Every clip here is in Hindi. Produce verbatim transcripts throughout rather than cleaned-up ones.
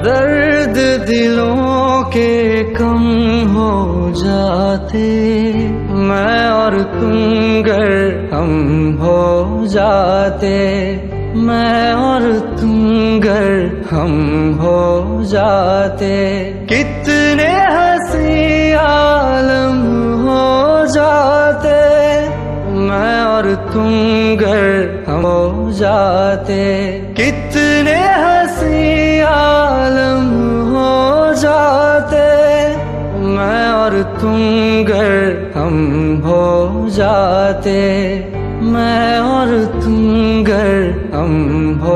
दर्द दिलों के कम हो जाते, मैं और तुम गर हम हो जाते, मैं और तुम गर हम हो जाते, कितने हंसी आलम हो जाते, मैं और तुम गर हम हो जाते, कितने हंसी आलम हो जाते, मैं और तुम गर हम हो जाते, मैं और तुम गर हम हो।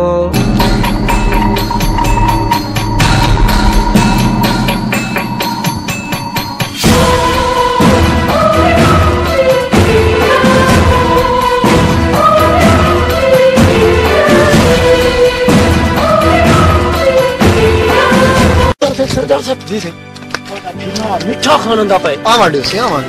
सरदार साहब जी से मीठा खाना दा पे आवाडे से आवाडे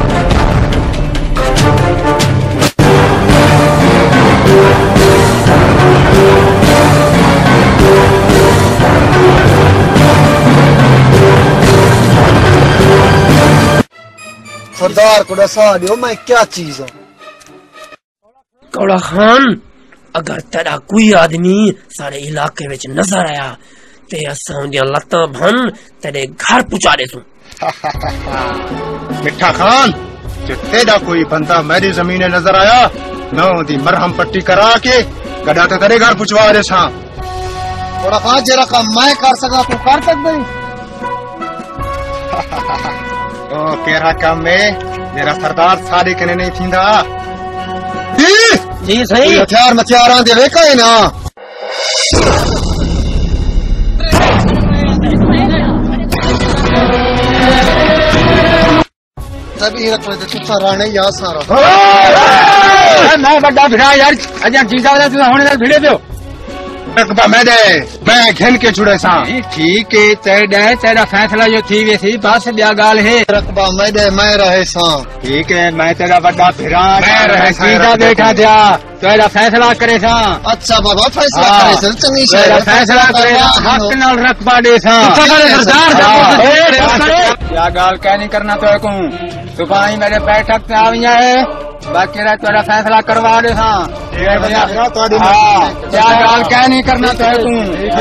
सरदार को दसा दियो मैं क्या चीज हूँ। कौड़ा खान, अगर तेरा कोई आदमी सारे इलाके में नजर आया ते असां उन्दियां लत्तां भन तेरे घर पहुंचा दे तू। मिठा खान, जो तेरा कोई बंदा मेरी जमीन नजर आया मैं उनकी मरहम पट्टी करा के गड्ढा तो तेरे घर पहुंचवा दे सा। थोड़ा खास जरा काम मैं कर सका तू कर सकदा है। ओ केरा काम में मेरा सरदार सारे कने नहीं थींदा। जी सही हथियार मथियार दे वेका है ना। तभी रख ले तू राणे या सारा मैं बड़ा भिड़ा यार अजय जीजा वाला तू होने तक भिड़े पियो रकबा मैं दे मैं घिन के छुड़े सा। ठीक है तेरे तेरा फैसला जो थी वे थी बस दिया गाल है। रकबा मैं दे मैं रहे सा। ठीक है मैं तेरा बड़ा भिड़ा मैं रहे जीजा बैठा था तेरा फैसला करे सा। अच्छा बाबा फैसला करे सा चंगी शे तेरा फैसला करे हक नाल रकबा दे सा। क्या गाल क्या नहीं करना तो को सुबह ही मेरे बैठक पे आविया है बाकी रहा तेरा फैसला करवा दे सा। क्या गाल क्या नहीं करना तो तू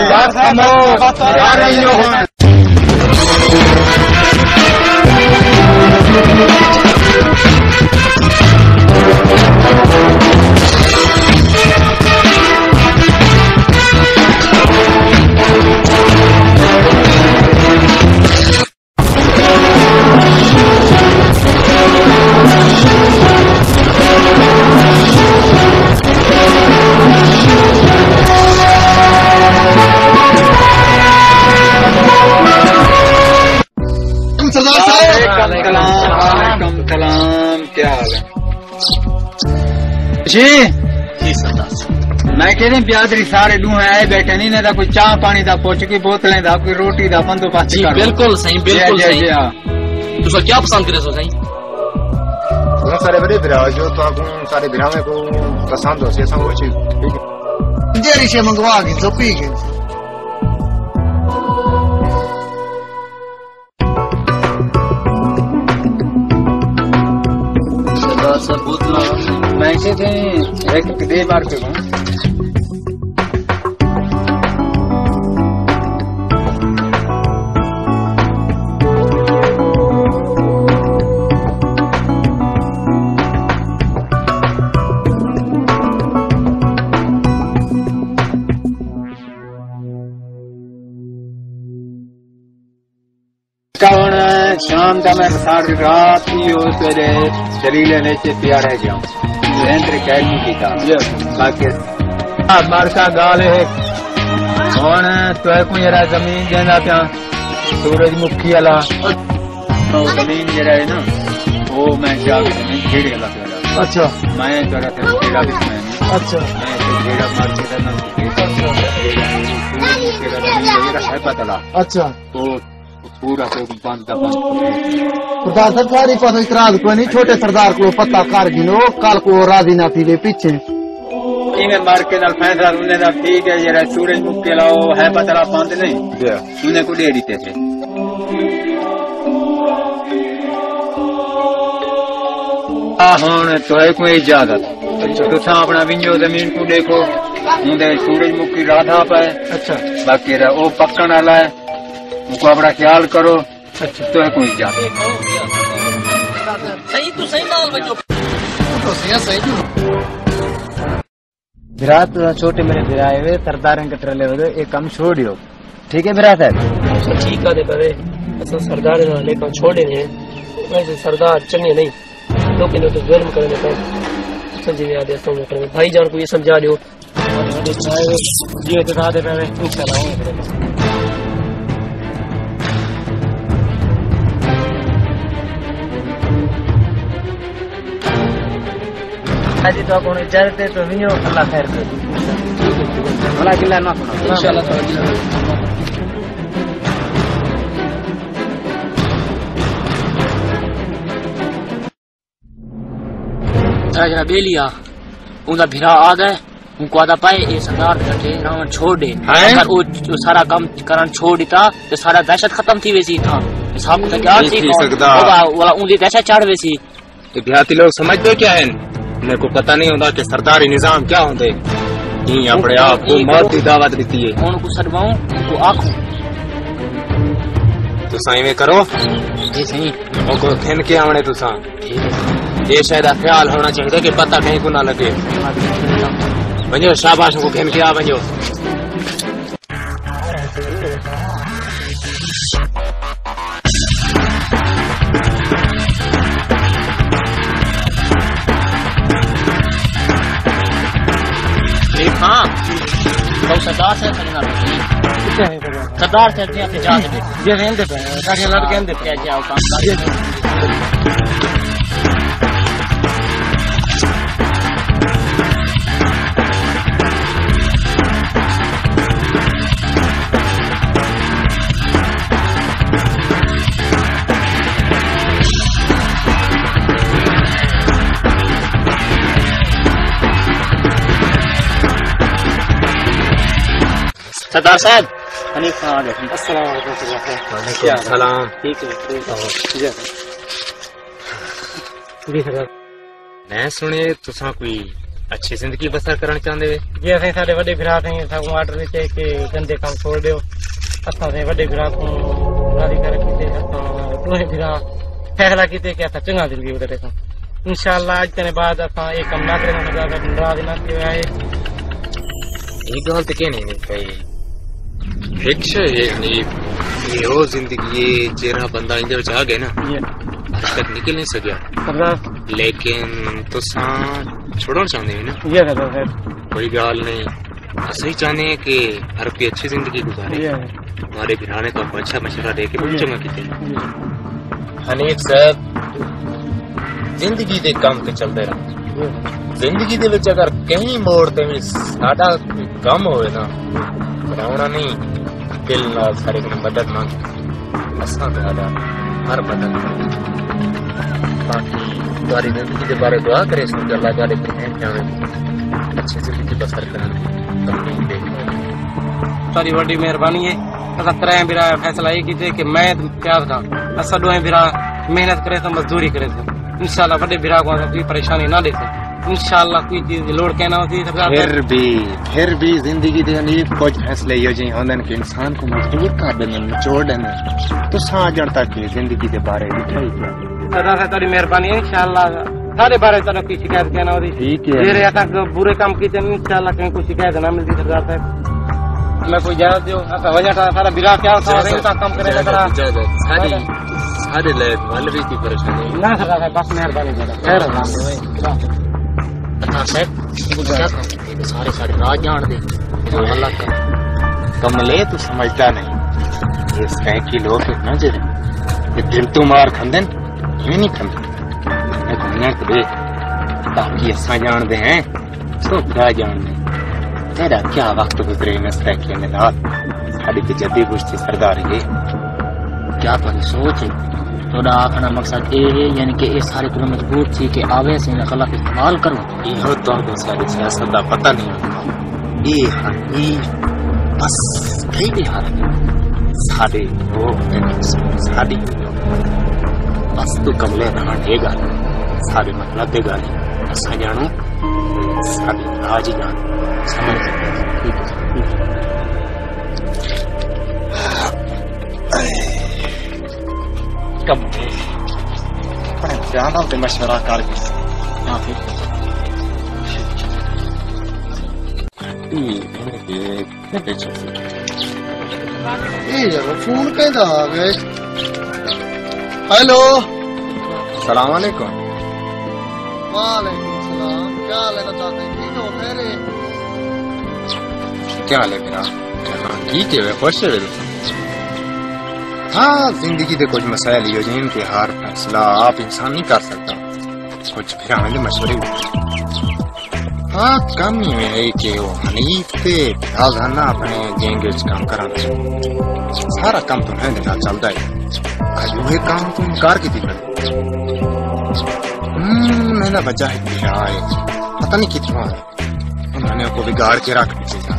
सलाम क्या हाल है जी जी सरदार मैं कह रही ब्यादरी सारे दूहे आए बैठे नहीं ना कोई चाह पानी दा पुछ की बोतलें दा कोई रोटी दा बंदोबस्त जी बिल्कुल सही बिल्कुल सही। तुसा क्या पसंद करे सो सही बहुत सारे बड़े बिरा जो तो आपको सारे बिरा में को पसंद हो से सब वो चीज जेरी से मंगवा के तो पी गए। सब बोतला मैं ऐसे थे एक दे बार पे हूँ शाम का मैं सारी रात ही हो तेरे शरीर नीचे पिया रह गया कैद नहीं किया बाकी मार का गाल है कौन तो कोई जरा जमीन देना क्या सूरजमुखी वाला जमीन जरा है ना वो मैं जाके जमीन घेरे वाला। अच्छा मैं जरा घेरा भी मैं अच्छा मैं घेरा मार के है पता अच्छा तो पूरा तो बंद का बंद सरदार सरकारी पर इतराज कोई नहीं छोटे सरदार को पता कर गिनो कल को राजी ना थी पीछे इन्हें मार के नाल फैसला उन्हें दा ठीक है जरा सूरजमुखी लाओ है पतला पांद नहीं उन्हें को दे दीते थे आ हुन तो है कोई इजाजत तुसा अपना विंजो जमीन को देखो उन्हें सूरजमुखी राधा पे अच्छा बाकी रा ओ पक्कन वाला है उनको अपना ख्याल करो अच्छा तो है कोई इजाजत सही तो सही नाल बजो तो सही सही विराट छोटे मेरे विराए हुए सरदार के ट्रेले हुए एक काम छोड़ियो ठीक है विराट साहब ठीक है करे असा सरदार ने का छोड़े ने वैसे सरदार चंगे नहीं लोग ने तो जुल्म करने पे संजीव याद है तो करे भाई जान को ये समझा दियो ये तो दादे पे इंशाल्लाह आज तो कौन इजाजत है तो विनो अल्लाह खैर करे भला किला ना इंशाल्लाह ताला राजा बेलिया उनका भिरा आ गए उनको आदा पाए ये सरदार कटे रावण छोड़ दे अगर वो सारा काम करन छोड़ देता तो सारा दहशत खत्म थी वैसी था हिसाब तो क्या थी वाला उनकी दहशत चढ़ वैसी तो देहाती लोग समझते क्या है मेरे को पता नहीं होता कि सरदारी निजाम क्या होते अपने आप को मौत की दावत देती है उनको सदवाऊं उनको आंखों तो सही में करो जी सही उनको खेन के आने तो सा ये शायद ख्याल होना चाहिए कि पता कहीं को ना लगे वञो शाबाश को खेन के आ वञो हाँ तो सरदार से खरीदना सरदार से अपने जा दे ये रहने दे काहे लड़के दे क्या जाओ काम सरदार साहब हनीफ खान आ गए अस्सलाम वालेकुम सलाम ठीक है जी सरदार मैं सुने तुसा कोई अच्छी जिंदगी बसर करना चाहते वे जी असें साडे वड्डे भरा थे सागू आर्डर दिते कि गंदे काम छोड़ दियो असां दे वड्डे भरा को राजी कर कीते असां दोहे भरा फैसला कीते कि असां चंगा जिंदगी गुजरे सा इंशाअल्लाह आज के बाद असां एक काम ना करे ना ज्यादा नाराज ना किया है ये गल तो कहने नहीं भाई फिक्स है ये ये वो जिंदगी ये चेहरा बंदा इंदर जा गए ना आज तक निकल नहीं सकिया लेकिन तो सा छोड़ना चाहते हैं ना ये है कोई गाल नहीं सही चाहते हैं कि हर कोई अच्छी जिंदगी गुजारे हमारे घराने को अच्छा मशवरा दे के चंगा किते हनीफ साहब जिंदगी दे काम ते चलते रहो जिंदगी दे विच अगर कहीं मोड़ ते भी साडा कम होए ना बनावना नहीं दिल नाल सारे को मदद मांग असा दादा हर मदद बाकी तुम्हारी जिंदगी के बारे दुआ करे सो कि अल्लाह ताला के रहम जावे अच्छी जिंदगी बसर करन तकलीफ दे सारी बड़ी मेहरबानी है असा तरह बिरा फैसला ये कीते कि मैं क्या था असा दोए बिरा मेहनत करे तो मजदूरी करे तो इंशाल्लाह बड़े बिरा को कोई परेशानी ना दे इंशाल्लाह कोई चीज की लोड़ कहना होती फिर भी फिर भी जिंदगी दे अनेक कुछ फैसले यो जी होंदन कि इंसान को मजबूर कर देने निचोड़ देने तो सा जण तक जिंदगी के बारे में क्या क्या सदा से तेरी मेहरबानी है इंशाल्लाह सारे बारे में कोई शिकायत कहना होती ठीक है मेरे तक बुरे काम किए इंशाल्लाह कहीं कोई शिकायत ना मिलती सरदार साहब मैं कोई इजाजत दियो ऐसा वजह था सारा बिरा क्या था काम करे करा सारी सारे ले वाले की परेशानी ना सरदार साहब बस मेहरबानी करो खैर नाम अच्छा साहब क्या काम सारे सारे राज जान दे अल्लाह का कमले तू समझता नहीं इस कहीं की लोग न जरे कि दिल तो मार खंदन ये नहीं खंदन मैं दुनिया को देख ताकि असा जान दे हैं तो क्या जान दे तेरा क्या वक्त गुजरे नस्ता के नाल साडी ते जद्दी गुश्ती सरदार ये क्या तुम्हारी सोच है थोड़ा आखना मकसद ये है यानी कि ये सारे को मजबूर थी कि आवे से गलत इस्तेमाल करो यो तो को सारी सियासत का पता नहीं ये हनी बस कई भी हाल साडे वो साडी बस तो कमले रहना देगा सारे मतलब देगा असा जानो साडी राज जान समझ ठीक है कब अपने ध्यान और मशवरा कर यहाँ पे फोन कहता आ गए हेलो सलाम अलैकुम वालेकुम सलाम क्या हाल है दादा ठीक हो मेरे क्या हाल है मेरा ठीक है खुश है हाँ जिंदगी के कुछ मसाइल यो जिनके हर फैसला आप इंसान नहीं कर सकता कुछ फिर हमें मशवरे हाँ कम ही में है कि वो हनीफ थे राजाना अपने गैंग काम करा सारा काम तो है दिन चलता है आज वही काम तुम कार की थी हम्म मेरा बच्चा है क्या है पता नहीं कितना है उन्होंने को बिगाड़ के रख दिया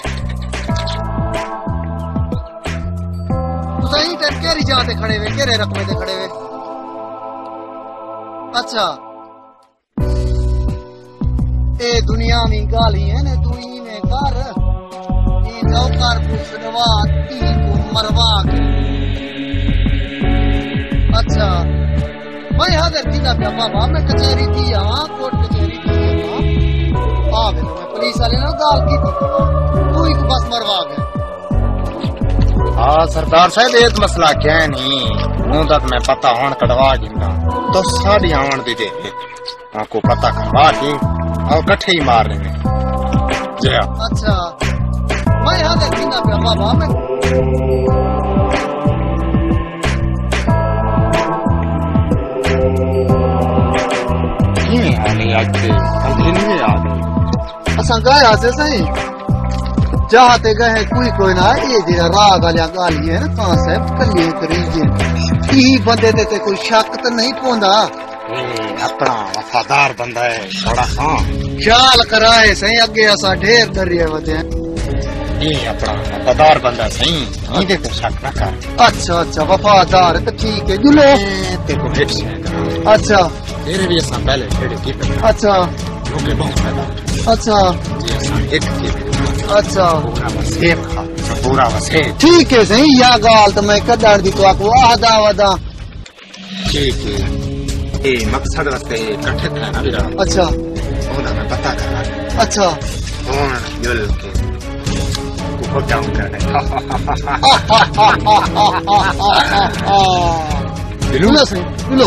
केरी जाते खड़े हुए केरे रकमे ते खड़े हुए अच्छा ए दुनिया में गाली है ने तू ई में कर ई नौकर पुछनवा ती को मरवा के अच्छा मैं हाजिर थी ना बाबा मैं कचहरी थी यहाँ कोर्ट कचहरी थी यहाँ आ गए मैं पुलिस वाले ने गाल की थी तू ही बस मरवा गए हाँ सरदार साहब एक मसला क्या है नहीं हूं तक मैं पता होने कटवा गिंदा तो साड़ी आवन दे दे आपको पता करवा के और कट्ठे ही मार रहे जय अच्छा मैं यहाँ देखी ना बाबा मैं ये हाल आज से अंधेरी में आ गए असा गया से सही जाते गए कोई कोई ना ये जरा राग वालिया गाली है ना कहां से कलिए करीजे ई बंदे ते, ते कोई शक तो नहीं पोंदा अपना वफादार बंदा है थोड़ा हाँ ख्याल कराए सही अगे असा ढेर डरिए वते ये अपना वफादार बंदा सही इधे को शक ना कर अच्छा अच्छा वफादार तो ठीक है जुलो ते को भेट से अच्छा तेरे भी ऐसा पहले खेड़े की अच्छा ओके बहुत फायदा अच्छा जी ऐसा एक के अच्छा पूरा वसेब खा पूरा वसेब ठीक है सही या गाल तो मैं कदर दी तो आपको आदा वादा ठीक है ये मकसद वास्ते इकट्ठे थे ना मेरा अच्छा ओना मैं पता कर अच्छा कौन युल के को डाउन कर दिलो ना सही दिलो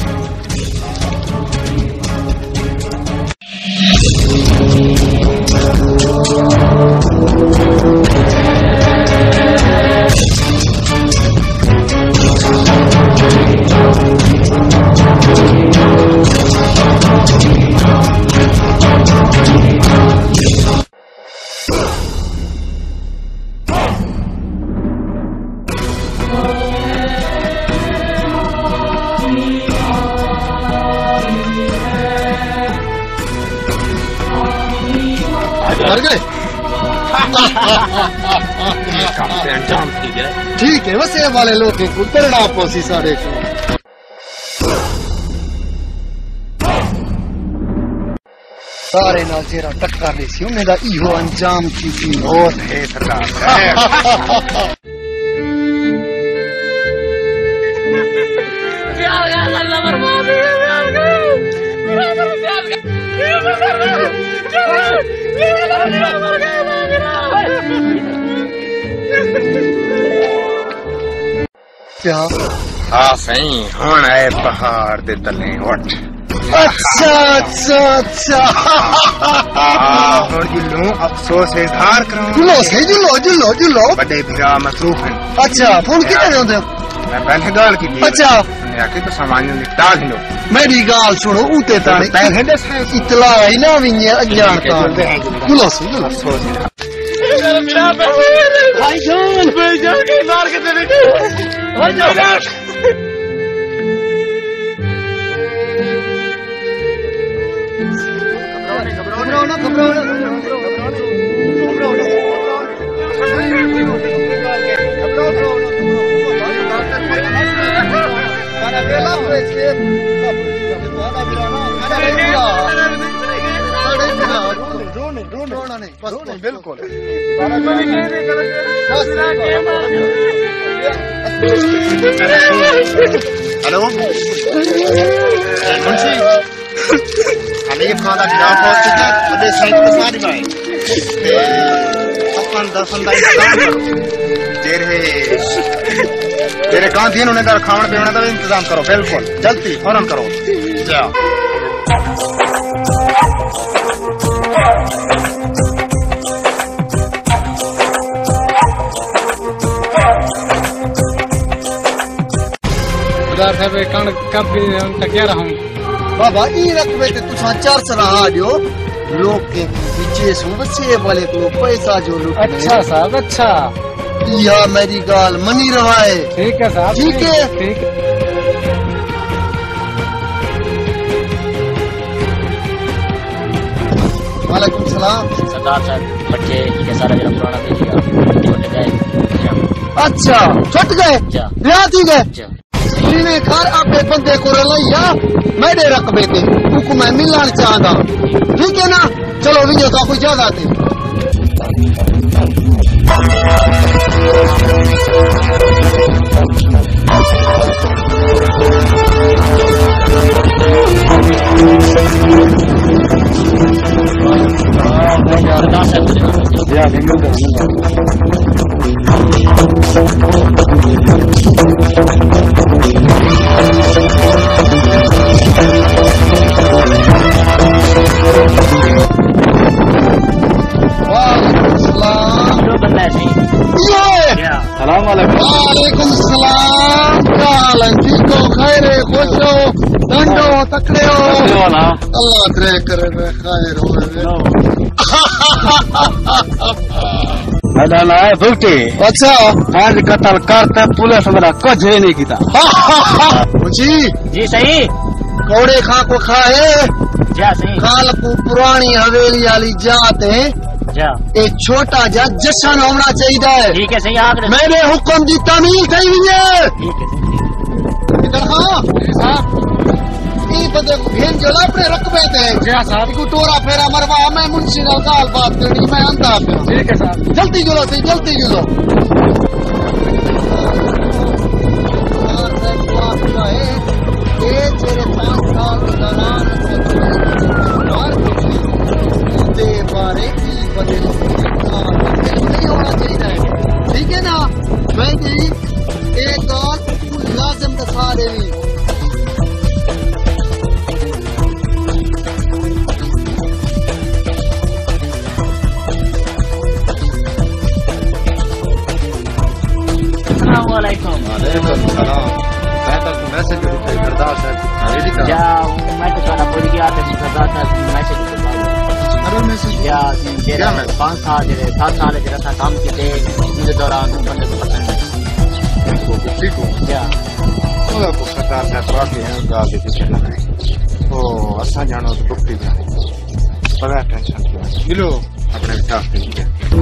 मर गए ठीक है वैसे वाले लोग को तरड़ा पोसी साढ़े को सारे नाल जेरा टक्कर नहीं सी उन्हें दा इहो अंजाम की थी बहुत है सरदार क्या हाँ सही हुण आए पहाड़ दे तले उठ अच्छा अच्छा अच्छा हुण जुल्लू अफसोस इजहार करो जुलो से जुलो जुलो जुलो बड़े भिरा मसरूफ हैं अच्छा फोन कितने होते हो मैं पहले गाल की थी अच्छा मैं आके तो सामान निपटा लो मेरी गाल सुनो ऊते ताने पहले दस है इतला ही ना भी है अज्ञानता जुलो से जुलो अफसोस भाई जान भाई जान के मार के तेरे भाई जान बिल्कुल हेलो मुंशी हमें खाना खिला पहुंच चुका बड़े साइड पे सारी भाई अपन दर्शन का इंतजाम करो तेरे तेरे गांव दिन उन्हें दर खावन पीने का इंतजाम करो बिल्कुल जल्दी फौरन करो जाओ कण कब क्या रहूं बाबा ई रखबे ते तुसा चार सलाह दियो लोग के पीछे सुबसे वाले को पैसा जो लूट अच्छा साहब अच्छा यह मेरी गाल मनी रहा है ठीक है साहब ठीक है ठीक है वालेकुम सलाम सरदार साहब बच्चे ये सारा जरा पुराना दे दिया छुट गए अच्छा छुट गए रियात ही गए इन्हें घर अपने बंदे को रलैया मेरे रकबे थे उनको मैं मिलना चाहता ठीक है ना चलो विजय का कोई ज्यादा थे वालेकुम सलाम क्या हाल है ठीक हो खैर खुश हो दंडो तकड़े हो अल्लाह करे करे मैं खैर हो मैदान आए बुलटी अच्छा आज कत्ल करते पुलिस मेरा कुछ ही नहीं किया जी जी सही कौड़े खा को खाए जा सही काल को पुरानी हवेली वाली जात है जा एक छोटा जा जश्न होना चाहिए ठीक है सही आग मैंने हुक्म दी तमीज थी है ठीक है इधर हाँ ई बंदे को भेन जो अपने रकबे थे जी साहब को तोरा फेरा मरवा मैं मुंशी नाल गाल बात करनी मैं अंधा पे ठीक है साहब जल्दी जुलो सही जल्दी जुलो ये तेरे पांच साल के दौरान दे बारे की बदल नहीं होना चाहिए ठीक है ना मैं एक गाल लाजम दसा देवी वालेकुम मैं तो मैसेज सरदार साहब जा मैं तो सारा भूल गया था सरदार साहब मैसेज अरे मैसेज या जेरा पांच साल जेरे सात साल जेरा था काम किते मुझे दौरान बंदे को पसंद ठीक हो या तो को सरदार साहब बाकी है गाल दे पीछे ना ओ असा जानो तो बुक ठीक है बड़ा टेंशन मिलो अपने स्टाफ के लिए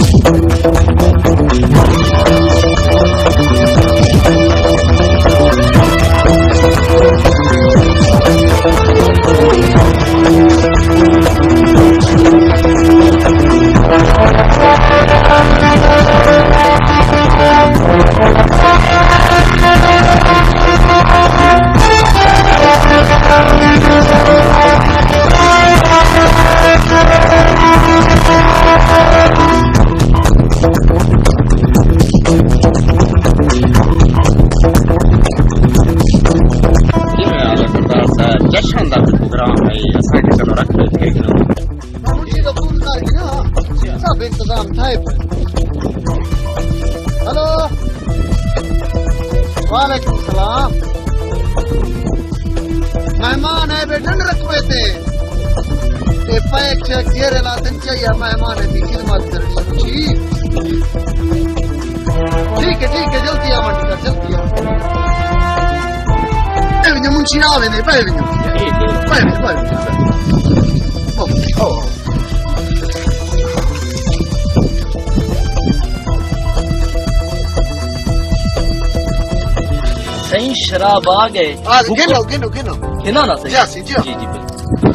इंतजाम था हेलो वालेकुम सलाम मेहमान है बेटन रखवे थे ते पैक चेक घेरे लातन चाहिए मेहमान की खिदमत करनी जी ठीक है ठीक है जल्दी आ मंडी कर जल्दी आ बेविन मुंशी ना आवे ने बेविन बेविन बेविन ओ शराब आ गए। आज गिनो गिनो गिनो गिनो ना सही। जी जी जी जी बिल्कुल।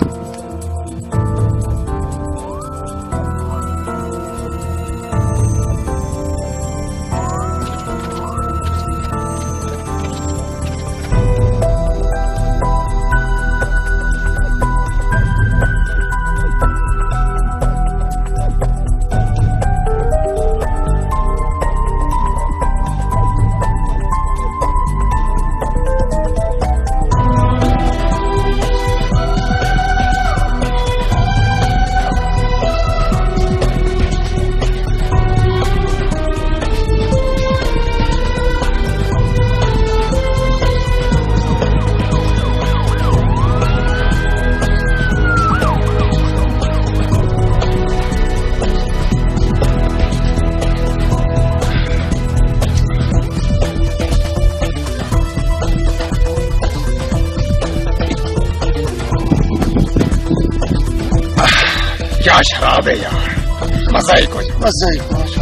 क्या शराब है यार, मजा ही कुछ मजा ही कुछ।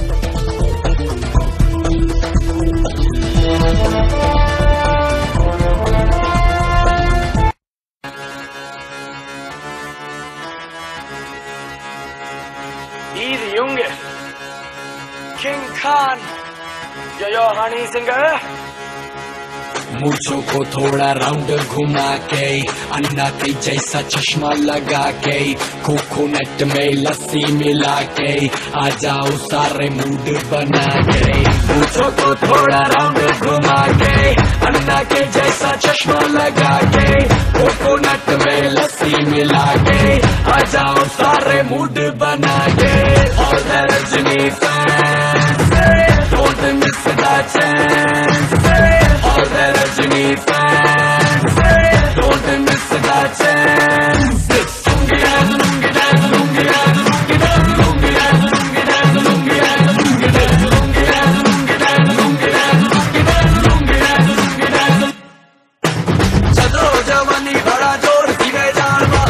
Easy Junge, King Khan, yo yo honey singer. मूछों को थोड़ा राउंड घुमा के अन्ना के जैसा चश्मा लगा के कोकोनट में लस्सी मिला के आ जाओ सारे मूड बना के। मूछों को थोड़ा राउंड घुमा के अन्ना के जैसा चश्मा लगा के कोकोनट में लस्सी मिला के आ जाओ सारे मूड बना के। और Rajini fans don't miss the chance. All the Rajini fans, don't miss the chance. Lungi dance, lungi dance, lungi dance, lungi dance, lungi dance, lungi dance, lungi dance, lungi dance, lungi dance, lungi dance, lungi dance, lungi dance, lungi dance, lungi dance. Chadro jawani bada jor sive jalwa.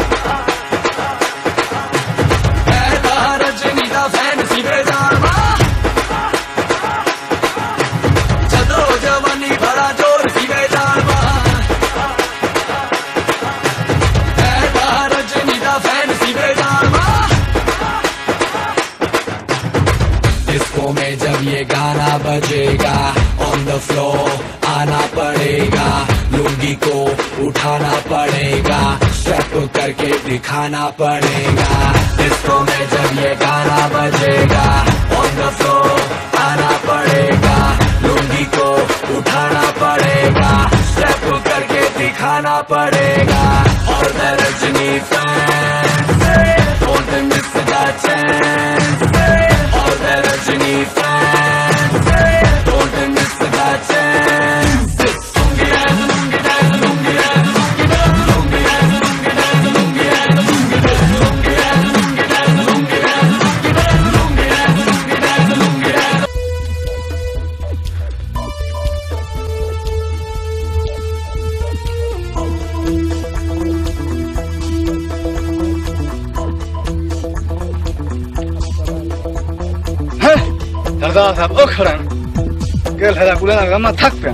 Aisa Rajini da fan sive jalwa. Disco में जब ये गाना बजेगा ऑन द फ्लोर आना पड़ेगा। लुंगी को उठाना पड़ेगा, स्टेप करके दिखाना पड़ेगा। डिस्को में जब ये गाना बजेगा ऑन द फ्लोर आना पड़ेगा। लुंगी को उठाना पड़ेगा, स्टेप करके दिखाना पड़ेगा। और the Rajini fans don't miss the chance. All the Rajini fans, don't miss the chance. Lungi dance, lungi dance, lungi dance, lungi dance, lungi dance, lungi dance, lungi dance, lungi dance, lungi dance, lungi dance, lungi dance, lungi dance, lungi dance, lungi dance, lungi सरदार साहब ओ खड़न गेल हरा कुलेना गमा थक पे।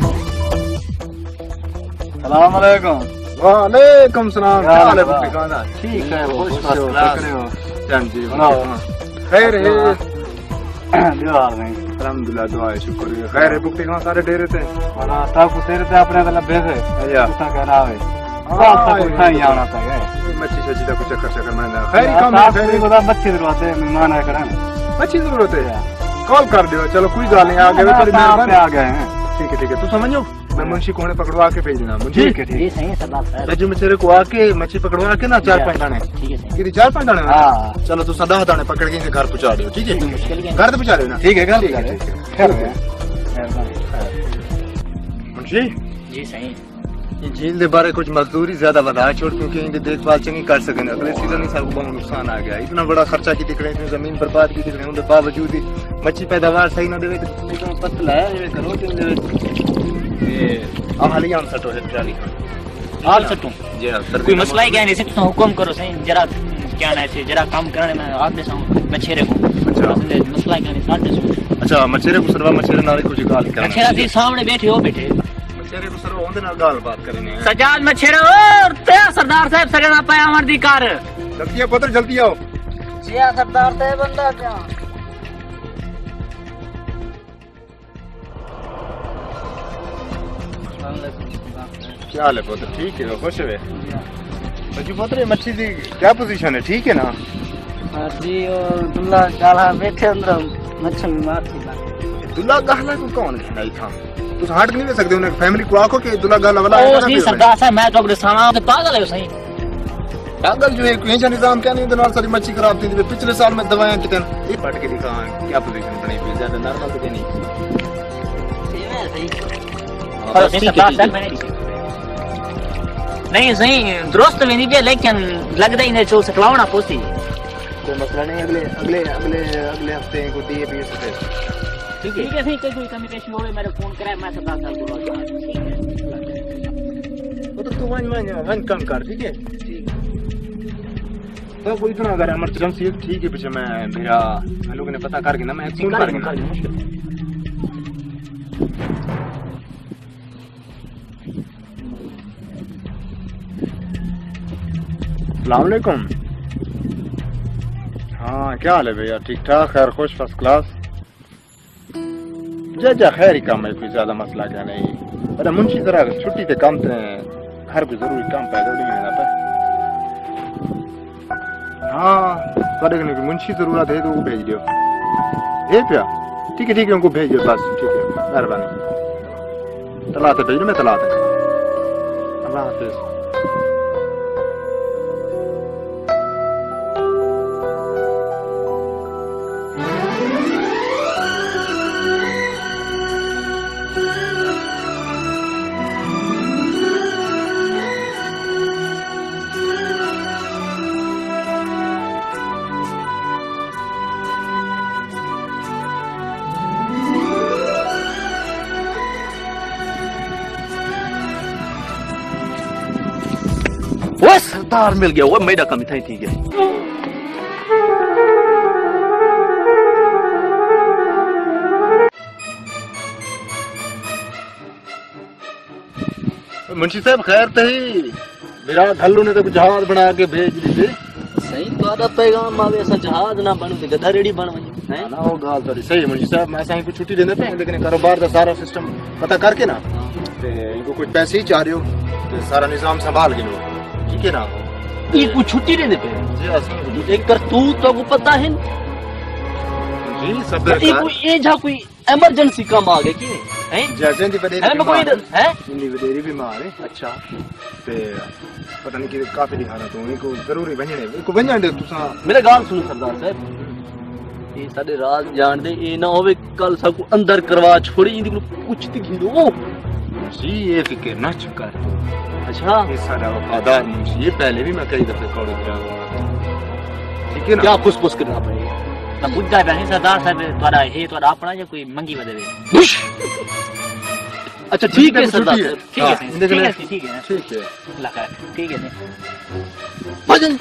सलाम अलैकुम। वालेकुम सलाम। क्या हाल है बुक्की खाना? ठीक है, खुश क्लास हो जान जी। खैर है दुआ नहीं अल्हम्दुलिल्लाह दुआ है शुक्र है। खैर है बुक्की खाना सारे डेरे थे वाला सब तेरे ते अपने तला बेसे या ता कहना है हां सब खाई आना था मच्छी सच्ची का कुछ चक्कर चक्कर में खैर काम है। खैर को मच्छी दरवाजे मेहमान आए करन मच्छी जरूरत है कॉल कर दियो। चलो कोई गल नहीं, आ गए तेरी मेहरबानी आ गए हैं। ठीक है ठीक है, तू समझो मैं मुंशी को ने पकड़वा के भेज देना मुझे। ठीक है ठीक है सही है सरदार साहब। रजू में तेरे को आके मच्छी पकड़वा के ना चार पांच दाने। ठीक है सही। कितनी चार पांच दाने? हां चलो तू सदा दाने पकड़ के घर पहुंचा दियो। ठीक है घर तो पहुंचा दियो ना। ठीक है घर पहुंचा दियो। खैर मेहरबानी मुंशी जी सही। झील के बारे कुछ मजदूरी ज्यादा बता छोड़ क्योंकि इनकी देखभाल चंगी कर सके। अगले सीजन ही सारे बहुत नुकसान आ गया। इतना बड़ा खर्चा की दिख रहे हैं, जमीन बर्बाद की दिख रहे हैं, बावजूद ही मच्छी पैदावार सही ना देवे तो पतला है ये करो तुम देवे ये अब हाली आन सटो है जाली हाल सटो जी हां सर कोई मसला ही क्या नहीं सकता। हुक्म करो सही जरा क्या ना ऐसे जरा काम करने में आप दे साहब मच्छेरे को। अच्छा मसला क्या नहीं साथ दे। अच्छा मच्छेरे को सरवा मच्छेरे नारे कुछ गाल कर मच्छेरा जी सामने बैठे हो बैठे मछेरे को सर ओंदे नाल गाल बात करने सजाद मछेरे और ते सरदार साहब सजना पे आमर दी कार जल्दी आओ पुत्र जल्दी आओ जिया सरदार साहब बंदा क्या क्या हाल है पुत्र ठीक है खुश है बच्ची पुत्र मच्छी की क्या पोजीशन है ठीक है ना हां जी और दुल्ला गाला बैठे अंदर मच्छी मार दुल्ला गाला को कौन खिलाई था तुस हट नहीं दे सकते उन्हें फैमिली को आखो कि दुल्ला गाला वाला ओ नहीं सरदार साहब मैं तो अपने सामान पे पागल है सही पागल जो है कोई ऐसा निजाम क्या नहीं दनार सारी मच्छी खराब थी पिछले साल में दवाएं कितने ये पढ़ के दिखा क्या पोजीशन बनी हुई ज्यादा नॉर्मल तो नहीं नहीं सही दुरुस्त भी नहीं लेकिन लगता ही नहीं चो सकलावना पोसी कोई मसला नहीं अगले अगले अगले अगले हफ्ते को दिए भी से ठीक है ठीक है सही कोई कमी पेशी होवे मेरे फोन कराए मैं सरदार साहब को ठीक है वो तो तू वन वन वन कम कर ठीक है तो कोई इतना अगर इमरजेंसी ठीक है पीछे मैं मेरा मैं लोगों ने पता करके ना मैं फोन करूंगा अस्सलाम वालेकुम हाँ क्या हाल है भैया ठीक ठाक खैर खुश फर्स्ट क्लास जा जा खैर ही काम है कोई ज्यादा मसला क्या नहीं अरे मुंशी तरह छुट्टी पे काम थे हर कोई जरूरी काम पे जरूरी लेना पे हाँ थोड़े को मुंशी जरूरत है तो वो भेज दियो ये पिया ठीक है ठीक है उनको भेज दियो बस ठीक है मेहरबानी तलाते भेज दो मैं तलाते अल्लाह हाफिज वो सरदार मिल गया वो मेरा कमी था ठीक है मुंशी साहब खैर तही मेरा धल्लू ने तो जहाज बना के भेज दी सही तो आदा पैगाम आवे ऐसा जहाज ना बन ते गधा रेडी बन वई है ना वो गाल तो सही मुंशी साहब मैं साईं को छुट्टी देने पे लेकिन कारोबार का सारा सिस्टम पता करके ना ते इनको कुछ पैसे ही चाह रहे हो तो सारा निजाम संभाल के लो ठीक है ना ये कुछ छुट्टी देने पे जी हां एक कर तू तो को पता है जी सब ये कोई ये जा कोई इमरजेंसी काम आ गए की हैं जैसे दी बड़े है मैं कोई है इंदी बड़ेरी बीमार है अच्छा ते पता नहीं कि काफी दिखाना तो इनको जरूरी बनने इनको बनने दे तुसा मेरे गाल सुनो सरदार साहब ये साडे राज जान दे ये ना होवे कल सब को अंदर करवा छोड़ी इंदी को कुछ ती घिंदो जी ये फिक्र ना चुका अच्छा ये सारा वफादार मुंशी ये पहले भी मैं कई दफे कौड़े गया ठीक है ना क्या फुसफुस करना पड़ेगा तो बुद्धा बहनी सरदार साहब तुम्हारा है तुम्हारा अपना या कोई मंगी बदले अच्छा ठीक है सरदार साहब ठीक है ठीक है ठीक है ठीक है लगा ठीक है भजन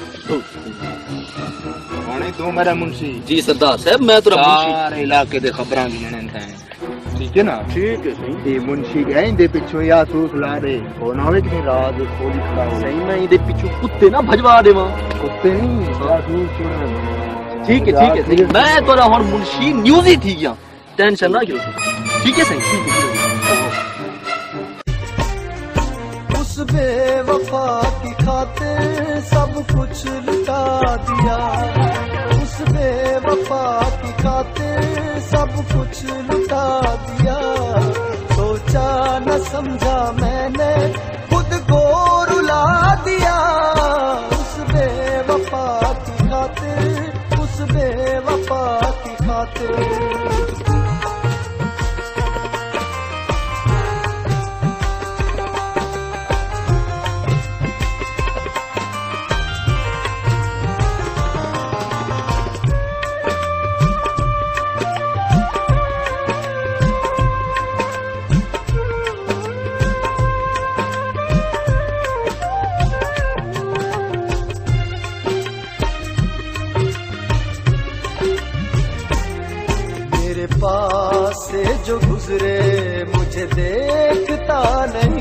कौन दो मेरा मुंशी जी सरदार साहब मैं तो सारे इलाके दे खबरां लेने हैं ठीक है ना ठीक है सही ये मुंशी गए इंदे पिछो या तू सुला दे कौन होवे कि राज खोली खड़ा हो सही मैं इंदे पिछो कुत्ते ना भजवा देवा कुत्ते नहीं साधु चुना ठीक है ठीक है ठीक है मैं तोरा हुन मुंशी न्यूज़ ही थी गया टेंशन ना करो ठीक है सही ठीक है उस बेवफा की खातिर सब कुछ लुटा दिया उस बेवफा की खातिर सब कुछ लुटा दिया सोचा न समझा मैंने खुद को रुला दिया उस बेवफा की खातिर उस बेवफा की खातिर पास से जो गुजरे मुझे देखता नहीं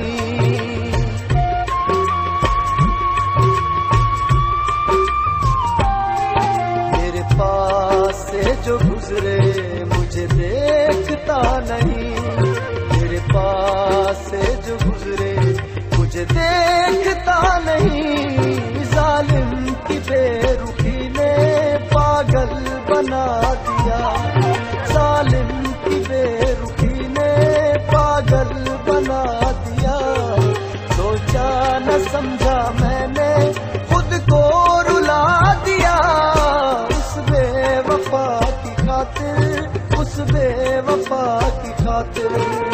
समझा मैंने खुद को रुला दिया उस बेवफा की खातिर उस बेवफा की खातिर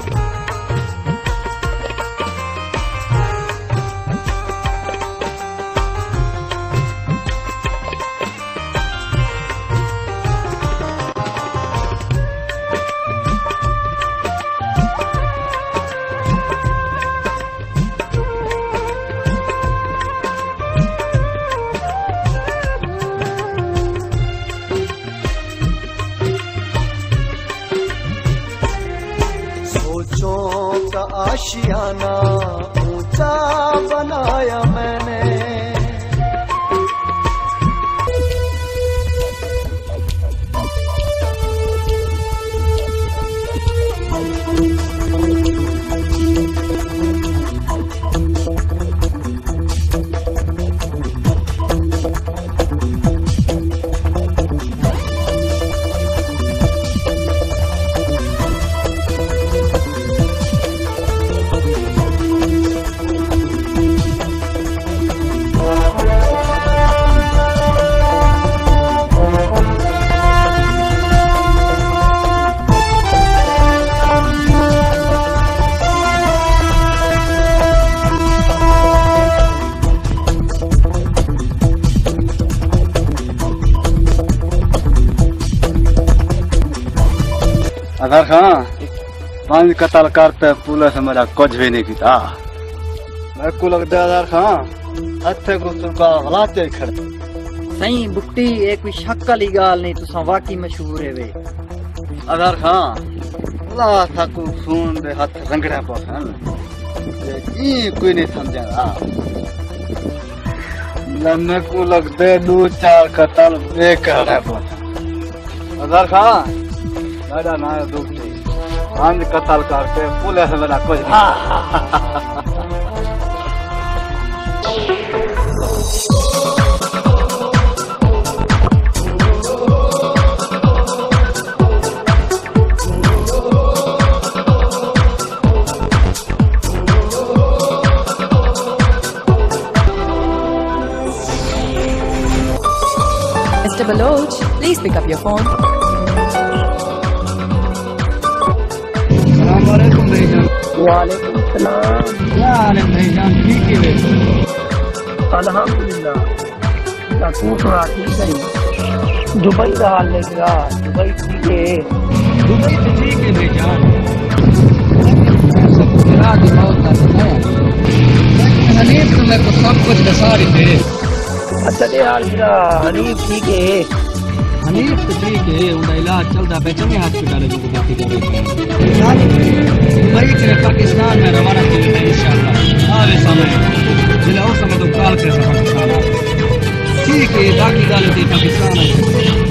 सोचों का आशियाना ऊंचा बनाया मैंने अगर हाँ पांच कतल करते पुलिस मेरा कुछ भी नहीं किया मैं को लगता है हाँ अच्छे को तुमका हालात खड़े सही बुट्टी एक भी शक वाली गाल नहीं तुसा वाकई मशहूर है वे अगर हाँ अल्लाह था को फोन दे हाथ रंगड़ा पसन ये कोई नहीं समझा लम्बे को लगते दो चार कतल बेकार है पसन अगर हाँ मेरा ना दुख पांच कतल करके पुलिस मेरा कुछ Mister Baloch, please pick up your phone. अस्सलामुअलैकुम भाईजान। वालेकुम सलाम। क्या हाल है भाईजान? ठीक है वे? अल्हम्दुलिल्लाह। ना तू थोड़ा ठीक है। दुबई का हाल है क्या? दुबई ठीक है। दुबई तो ठीक है भाईजान। सब मेरा दिमाग का है। हनीफ तो मेरे को सब कुछ बता रही थे। अच्छा दे हाल मेरा हनीफ ठीक है। हनीफ तो ठीक है, उनका इलाज चलता पे चंगे हॉस्पिटल में को बाकी कर रहे हैं। दुबई के पाकिस्तान में रवाना किए थे इंशाल्लाह। आगे समय जिला उस समय तो काल के पाकिस्तान ठीक है, बाकी गाल थी पाकिस्तान है।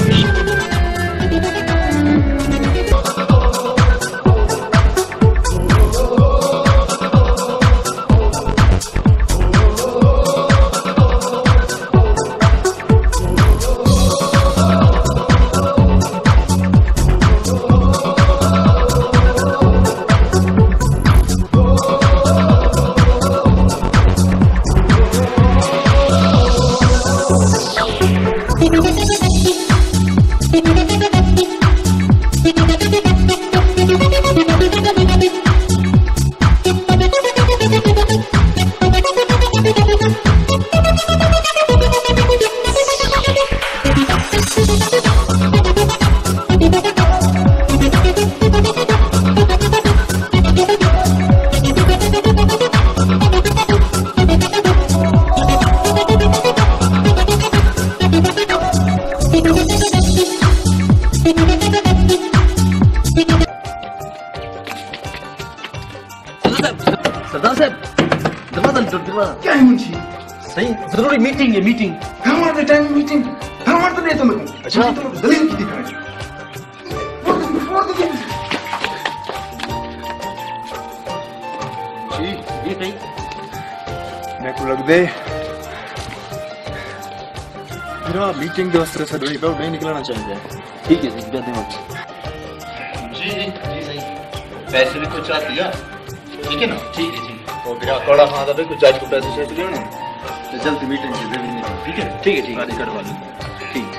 सरदार साहब दरवाजा दरवाजा क्या है मुंशी? सही जरूरी मीटिंग है मीटिंग हमारे टाइम मीटिंग हमारे तो नहीं तो मैं अच्छा तो दलील की दिखाए जी जी सही मेरे को लग दे मेरा मीटिंग दोस्त से दो बार नहीं निकलना चाहिए। ठीक है जी कहते हैं जी जी जी सही पैसे भी कुछ आ दिया ठीक है ना ठीक है जी वो बिना कड़ा खादा भी कुछ आज को पैसे शेष लियो ना तो जल्दी मीटिंग से दे देंगे ठीक है ठीक है ठीक है करवा लो ठीक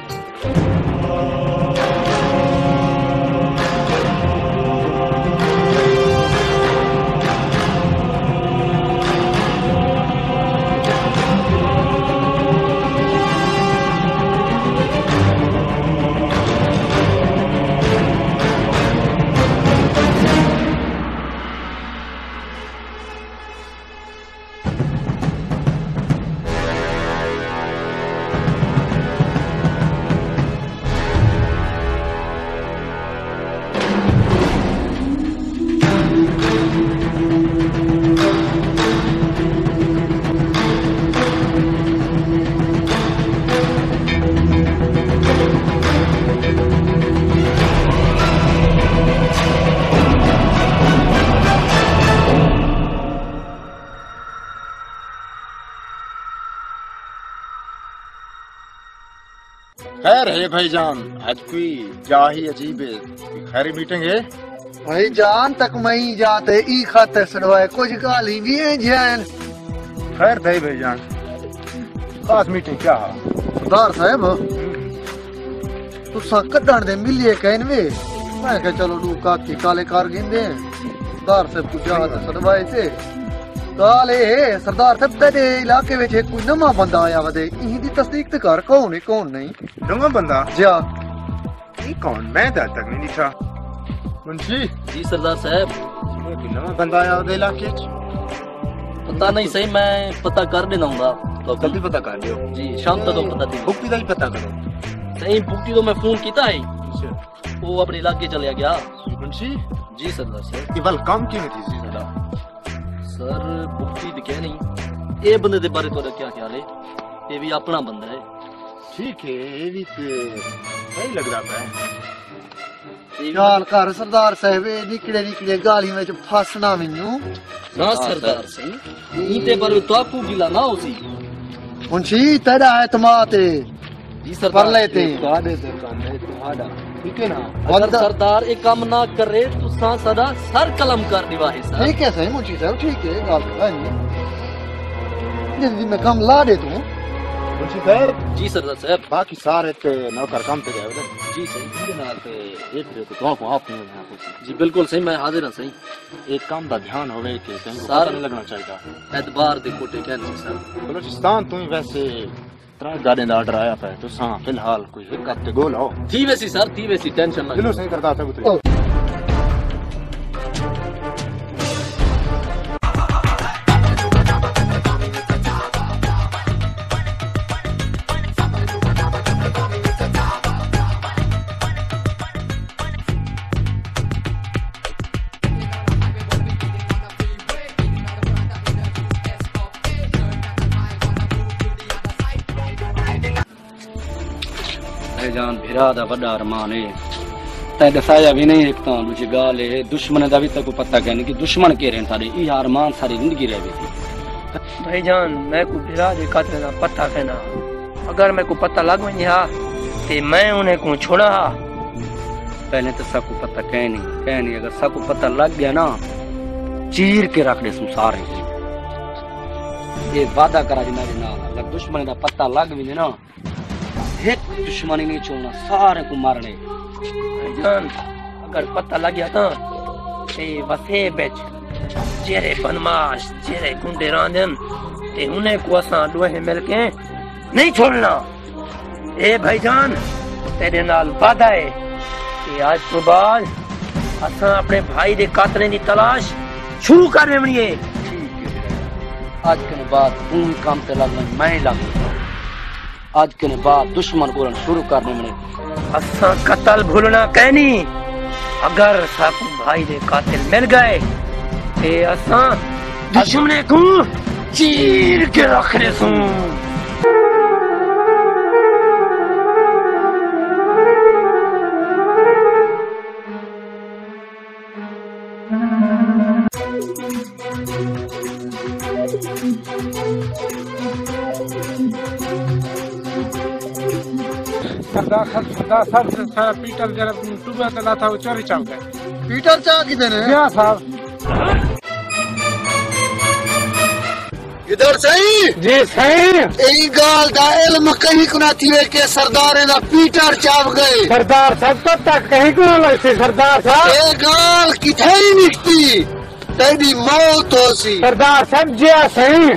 खैर है भाईजान, आज कोई क्या ही अजीब है, खैर मीटिंग है भाईजान तक मई जाते ई खाते सड़वाए कुछ गाली भी है जैन। खैर थे भाईजान, खास मीटिंग क्या है सरदार साहब तुसा कड्डण दे मिलिए कहन वे मैं कह चलो दू काकी काले कार गिंदे सरदार साहब को जा सड़वाए थे काले सरदार साहब तेरे इलाके में कोई नवा बंदा आया वदे इही दी तस्दीक ते कर कौन है कौन नहीं नवा बंदा जा ई कौन मैं तो तक नहीं दिखा मुंशी जी सरदार साहब कोई नवा बंदा आया वदे इलाके च पता नहीं सही मैं पता कर देना हूंगा तो जल्दी पता कर लियो जी शाम तक तो पता दी बुक्ति दा ही पता करो सही बुक्ति तो मैं फोन कीता है वो अपने इलाके चले गया मुंशी जी सरदार साहब ये बल काम की थी जी सरदार सर बुक्ति तो क्या नहीं ये बंदे दे बारे तो क्या ख्याल है ये भी अपना बंदा है ठीक है ये भी सही लग रहा है गाल कर सरदार साहब निकले निकले गाली में जो फसना मैनू ना सरदार सही ईते पर तो आपको गिला ना उसी मुंशी तेरा एतमाद है जी सरदार कर लेते तुम्हारे से काम है तुम्हारा ठीक है ना अगर सरदार एक काम ना करे तो सा सदा सर कलम कर दिवा है सर ठीक है सही मुंशी साहब ठीक है गाल कर जल्दी मैं काम ला दे तू मुंशी साहब जी सरदार साहब बाकी सारे ते नौकर काम पे गए जी सही इनके नाल पे एक रे तो को आप नहीं जी बिल्कुल सही मैं हाजिर हां सही एक काम दा ध्यान होवे कि कहीं को पता नहीं लगना चाहिए एतबार दे कोटे कहने सर बलूचिस्तान तू वैसे त्रै गाड़ियां दा ऑर्डर आया पे तो सा फिलहाल कोई एक हफ्ते गोल हो थी वैसी सर थी वैसी टेंशन ना दिलो सही करता था वो जान भिरा दा बड़ा अरमान है ते दसाया भी नहीं एक तो मुझे गाल है दुश्मन दा भी तक पता कहने कि दुश्मन के रहन सारे ई अरमान सारी जिंदगी रह गई थी भाईजान मैं को भिरा दे कातरे दा पता कहना अगर मैं को पता लग वनी हा ते मैं उन्हें को छोड़ा हा पहले तो सबको पता कह नहीं कह नहीं अगर सबको पता लग गया ना चीर के रख दे संसार ये वादा करा जी मेरे नाल अगर दुश्मन दा पता लग भी ना एक दुश्मनी नहीं छोड़ना सारे को मारने जान अगर पता लग गया था ते वसे बेच जेरे बनमाश जेरे गुंडे रांधन ते उन्हें को असा दोहे मिलके नहीं छोड़ना ए भाईजान तेरे नाल वादा है कि आज तो बाद असा अपने भाई दे कातले दी तलाश शुरू कर देवनी है आज के बाद तू काम ते लगना मैं लग आज के बाद दुश्मन बोलना शुरू करने में असा कत्ल भूलना कहनी अगर साकू भाई दे कातिल मिल गए ते असा दुश्मने को चीर के रख दे सू सरदार सरदार साहब सारा पीटर जरा टूबा चला था वो चोरी चल गए पीटर चा किधर है क्या साहब सरदार सही जी सही यही गाल दा इल्म कहीं को ना थी के सरदार दा पीटर चाप गए सरदार साहब तो तक कहीं को ना लगती सरदार साहब ये गाल किथे ही निकती तेरी मौत हो सी सरदार साहब जी सही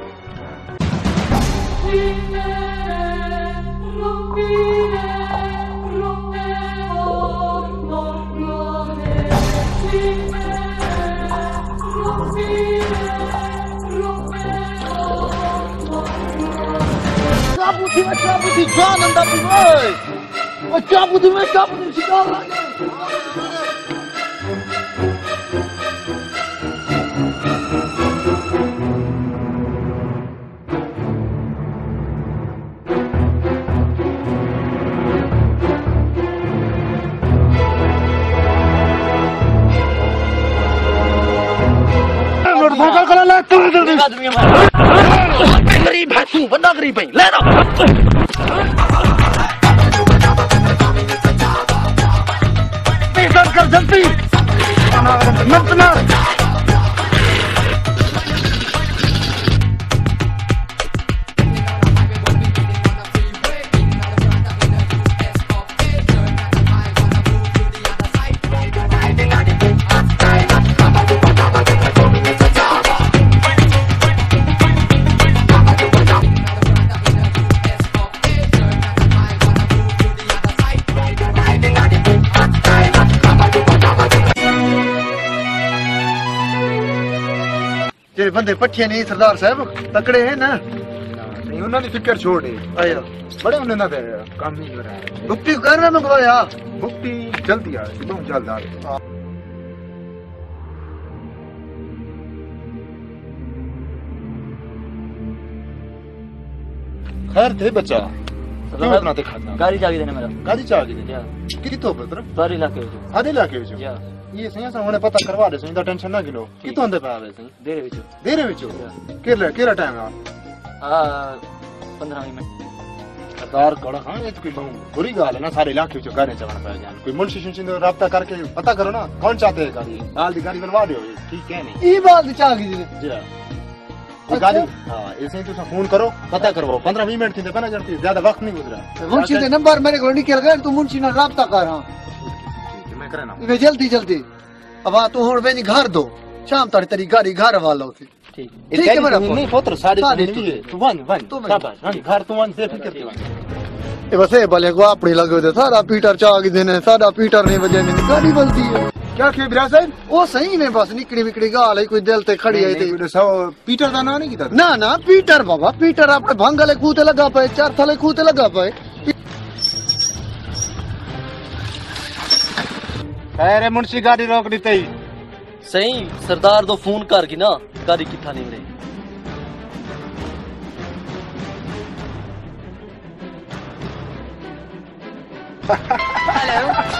Caputi, mas caputi, John, anda por aí. Mas caputi, mas caputi, cigarro lá गरीब है तू बंदा गरीब है ले लो कर जल्दी मत मार तेरे बंदे पट्ठिया नहीं सरदार साहब तकड़े हैं ना नहीं उन्होंने फिक्र छोड़े आया बड़े उन्हें ना दे काम नहीं हो रहा है भुक्ति करना मंगवाया भुक्ति जल्दी आ बहुत जल्द आ रही खैर थे बच्चा क्यों इतना देखा गाड़ी चाबी देने मेरा गाड़ी चाबी देने कितनी तो पुत्र सारे इलाके में आधे इलाके में ये सही से उन्हें पता करवा दे सही टेंशन ना किलो कितो अंदर पे आवे सही देरे विचो देरे विचो केला केला टाइम आ आ पंद्रह मिनट सरदार कड़ा हां ये तो कोई बुरी गाल है ना सारे इलाके में गाड़ी चलाना पड़ जान कोई मुंशी शुंशी ने राब्ता करके पता करो ना कौन चाहते है गाड़ी हाल दी गाड़ी बनवा दो ठीक है नहीं ई बात चाह की जी हां गाड़ी हां ऐसे ही तो फोन करो पता करो पंद्रह बीस मिनट थी बना जल्दी ज्यादा वक्त नहीं गुजरा मुंशी के नंबर मेरे को निकल गए तू मुंशी ना राब्ता कर हां मैं करे ना वे जल्दी जल्दी अब आ तू हुन वेनी घर दो शाम तक तेरी गाड़ी घर वाला थी ठीक ठीक है मेरा नहीं पुत्र साड़ी नहीं है तू वन वन शाबाश हां घर तू वन से फिक्र करती ए बस ए भले को अपनी लगे थे सारा पीटर चाह के देने सारा पीटर ने वजह नहीं गाड़ी बलती है क्या के बिरा साहब ओ सही में बस निकड़ी विकड़ी गाल है कोई दिल ते खड़ी है थी सो पीटर दा ना नहीं कीता ना ना पीटर बाबा पीटर अपने भंगले कूते लगा पाए चार थले कूते लगा पाए अरे मुंशी गाड़ी रोक दी तई सही सरदार तो फोन कर की ना गाड़ी किथा नहीं रही हेलो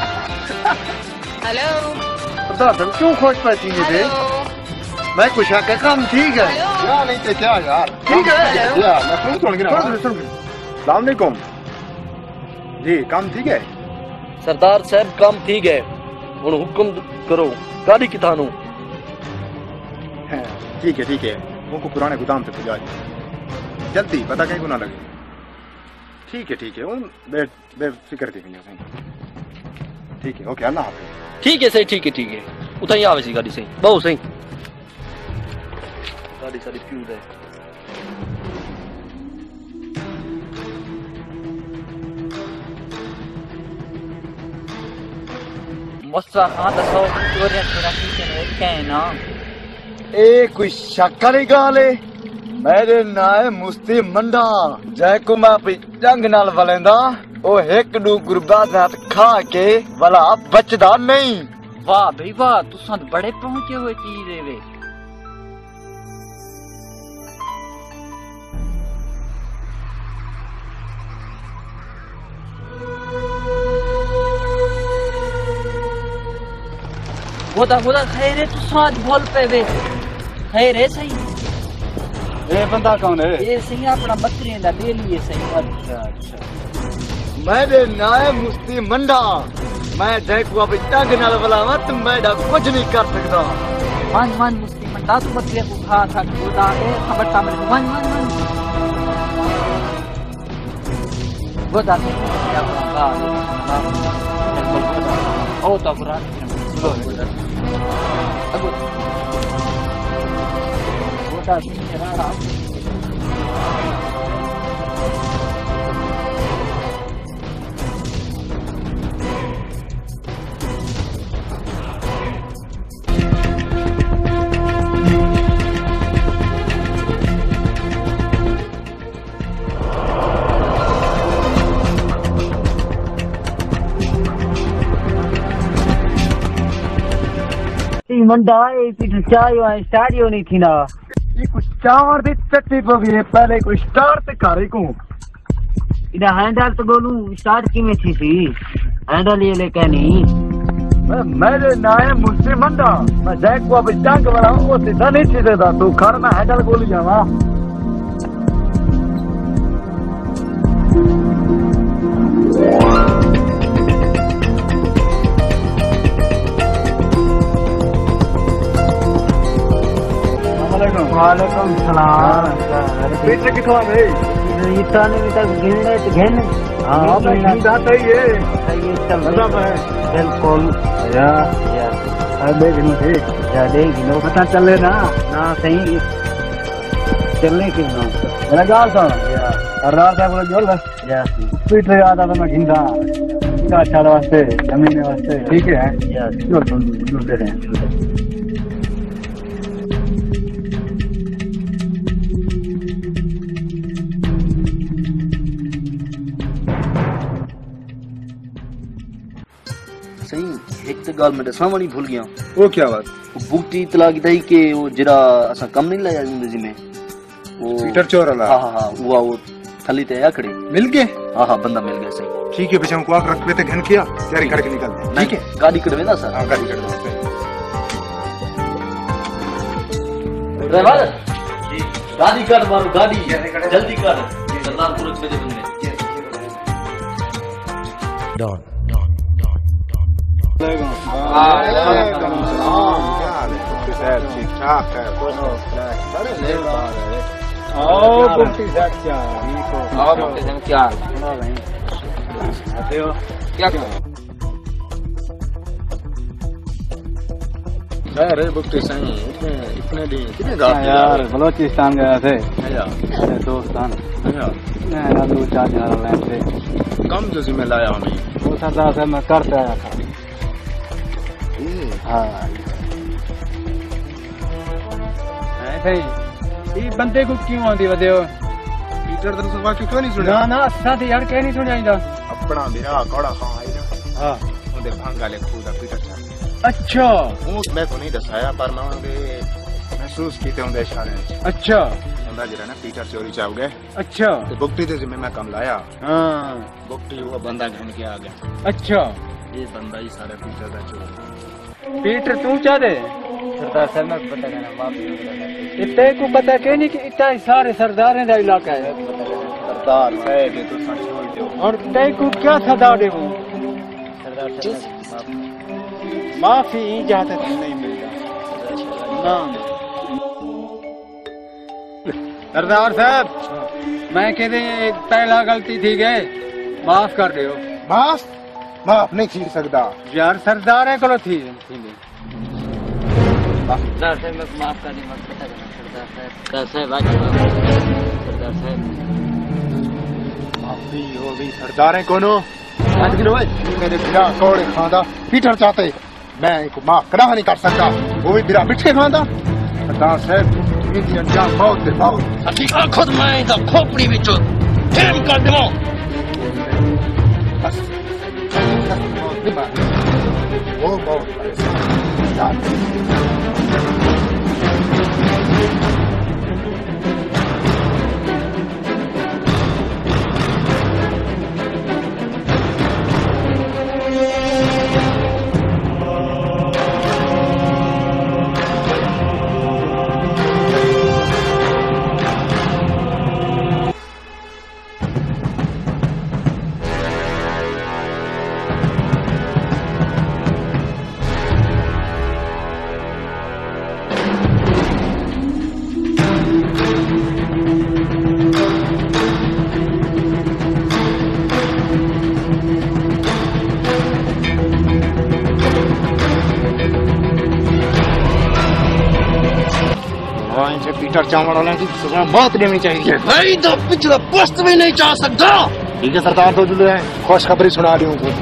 हेलो सरदार तुम क्यों खोज पाती नहीं थे मैं कुछ आके काम ठीक है क्या नहीं थे क्या यार ठीक है यार मैं फोन छोड़ के ना सलाम अलैकुम जी काम ठीक है सरदार साहब काम ठीक है हुन हुक्म करो गाड़ी किथा नु ठीक है ठीक है वो को पुराने गोदाम पे पहुंचा जल्दी पता कहीं को ना लगे ठीक है ठीक है उन बे बेफिक्र थी नहीं ठीक है ओके अल्लाह हाफिज ठीक है सही ठीक है ठीक है उताई आवे सी गाड़ी सही बहुत सही गाड़ी सारी फ्यूज है मुस्सा हां दसो चोरियां तेरा किचन है कहना ए कोई शक वाली गाल है मेरे नाम मुस्ती मंडा जै को मैं अपनी जंग नाल वलेंदा ओ एक दू गुरबात नाथ खा के वाला बचदा नहीं वाह भाई वाह तुसां बड़े पहुंचे हुए चीज है वे खुदा खुदा खैर है तुसां भूल पे वे खैर है सही ये बंदा कौन है ये सही अपना बकरियां दा डेली है सही अच्छा अच्छा मेरे नाम मुस्ती मंडा मैं देखो अब टंग नाल वलावा तो मैं कुछ नहीं कर सकता वन वन मुस्लिम मंडा तू बकरिया को खा खा खुदा के खबर सामने वन वन वन गोदा से क्या होगा ओ तो बुरा अगो गोदा से रहा मंडा पीठ चाय वाय स्टाडियो नहीं थी ना ये कुछ चावर दी चटनी पर भी पहले कोई स्टार्ट करे को इधर हैंडल तो बोलूं स्टार्ट की में थी थी हैंडल ये ले कहनी मेरे नाम मुस्लिम मंडा मैं जैक को अब टांग वाला हूं वो सीधा नहीं चीज़ था तो घर में हैंडल बोल जावा वालेकुम सलाम पीटर किथों आ भाई इतना नहीं तक गिनने तो घेन हां मैं जाता ही है ये चल मजा है बिल्कुल या या अबे गिनो ठीक या दे गिनो पता चले ना ना सही चलने की ना मेरा गाल था या अरदार साहब बोले जोल या पीटर याद आता मैं गिनदा का अच्छा वास्ते जमीन वास्ते ठीक है या जो तुम जो दे रहे हैं एक तो गाल में दसा वणी भूल गया वो क्या बात बूटी इतला की थी कि वो जरा असा कम नहीं लाया जिंदगी में वो पीटर चोर वाला हां हां हां वो वो थली ते आकड़े मिल गए हां हां बंदा मिल गया सही ठीक है पीछे को आग रख पे ते घन किया तैयारी करके निकलते हैं ठीक है गाड़ी कड़वे ना सर हां गाड़ी कड़वे ड्राइवर जी गाड़ी कर मारो गाड़ी जल्दी कर सरदारपुर के बजे बंदे डॉन ठीक ठाक है क्या अरे बुक्ति संग इतने इतने दिन कितने यार बलोचिस्तान गया थे दोस्तान दो चार हजार लाइन थे कम जो जिम्मे लाया हमें वो सरदार से मैं करते आया था हाँ ये बंदे को क्यों आंदी वदे हो पीटर दर से बाकी क्यों नहीं सुना ना ना साथ यार कह नहीं सुना इंदा अपना मेरा कौड़ा खां आई ना हां उनके भांगा ले खुदा पीटर चा अच्छा वो मैं को नहीं दसाया पर मैं उनके महसूस कीते उनके इशारे अच्छा उनका जरा ना पीटर चोरी चाव गए अच्छा तो बुक्ति दे जिम्मे मैं कम लाया हां बुक्ति वो बंदा घन के आ गया अच्छा ये बंदा ही सारे पीटर का चोर पीटर तू चाह दे सरदार साहब मैं पता करना माफी इतने को पता के नहीं कि इतना सारे सरदार का इलाका है सरदार साहब ये तो सच बोल दो और तय को क्या सदा दे वो सरदार साहब माफी जहाँ तक नहीं मिलता ना सरदार साहब मैं कहते पहला गलती थी गए माफ कर दो माफ माफ नहीं थी सकता यार सरदार है करो थी सरदार साहब मैं माफ करने मत पता करना सरदार साहब कैसे बात सरदार साहब माफी हो गई सरदार है कोनो आज गिनो भाई मेरे बिरा कौड़े खांदा पीटर चाहते मैं इनको माफ करा नहीं कर सकता वो भी बिरा मिठे खांदा सरदार साहब इनकी अंजाम बहुत दे बहुत सच्ची खुद मैं तो खोपड़ी विच ठेम कर देवो बस वो बहुत पीटर चावड़ वाले की मौत देनी चाहिए। भाई तो पिछला पोस्ट भी नहीं चाह सकता। ठीक है सरदार, तो जो है खुशखबरी सुना दूं को।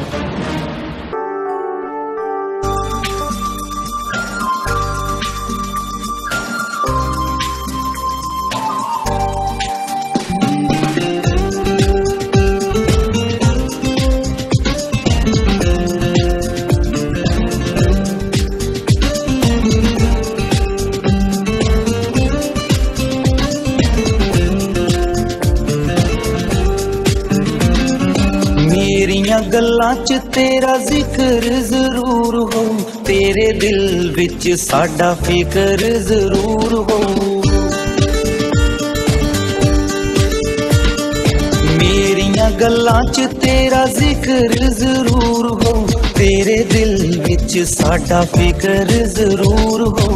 गल्लां च तेरा जिक्र जरूर हो, तेरे दिल विच साडा फिक्र जरूर हो। मेरियां गल्लां च तेरा जिक्र जरूर हो, तेरे दिल विच साडा फिक्र जरूर हो।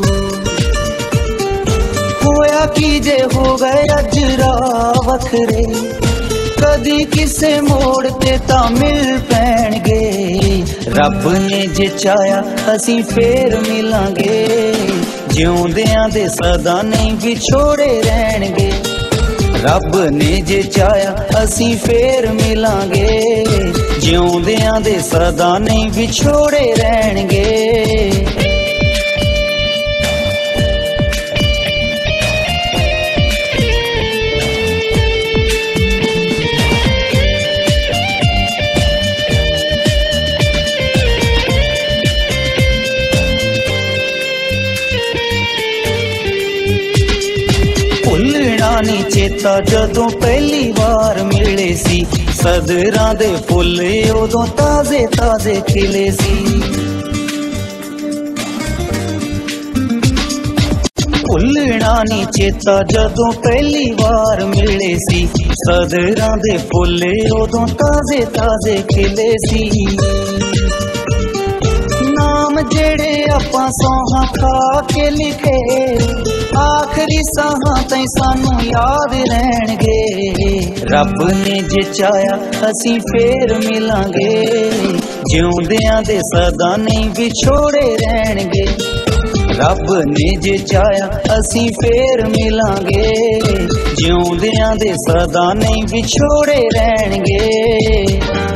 होया की जे हो गए अज राह वखरे, कदी किसे मोड़ ते ता मिल पैणगे। रब ने जे चाया असी फेर मिलांगे, जिउंदियां दे सदा नहीं विछोड़े रहणगे। रब ने जे चाया असी फेर मिलांगे, जिउंदियां दे सदा नहीं विछोड़े रहणगे। नी चेता जदों पहली बार मिले सी, सदरां दे फुल उदों ताजे ताजे खिले सी। भुलना नी चेता जदों पहली बार मिले सी, सदरां दे फुल उदों ताजे ताजे खिले सी। नाम जेड़े आपां सौहां खा के लिखे, आखरी साहां ताईं सानू याद रहणगे। रब ने जे चाया असी फेर मिलांगे, जिउंदियां दे सदा नहीं विछोड़े रहणगे। रब ने जे चाया असी फेर मिलांगे, जिउंदियां दे सदा नहीं विछोड़े रहणगे।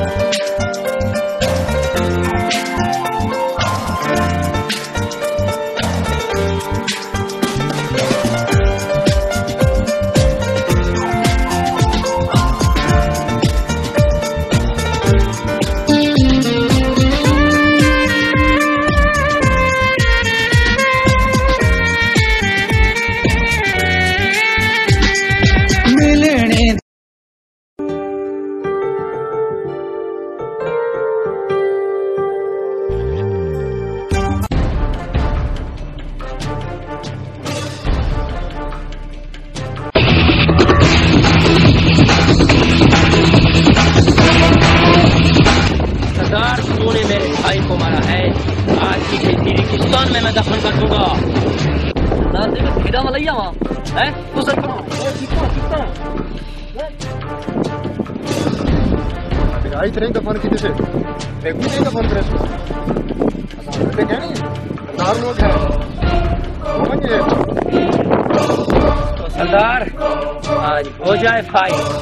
सरदार आज हो जाए फाइट।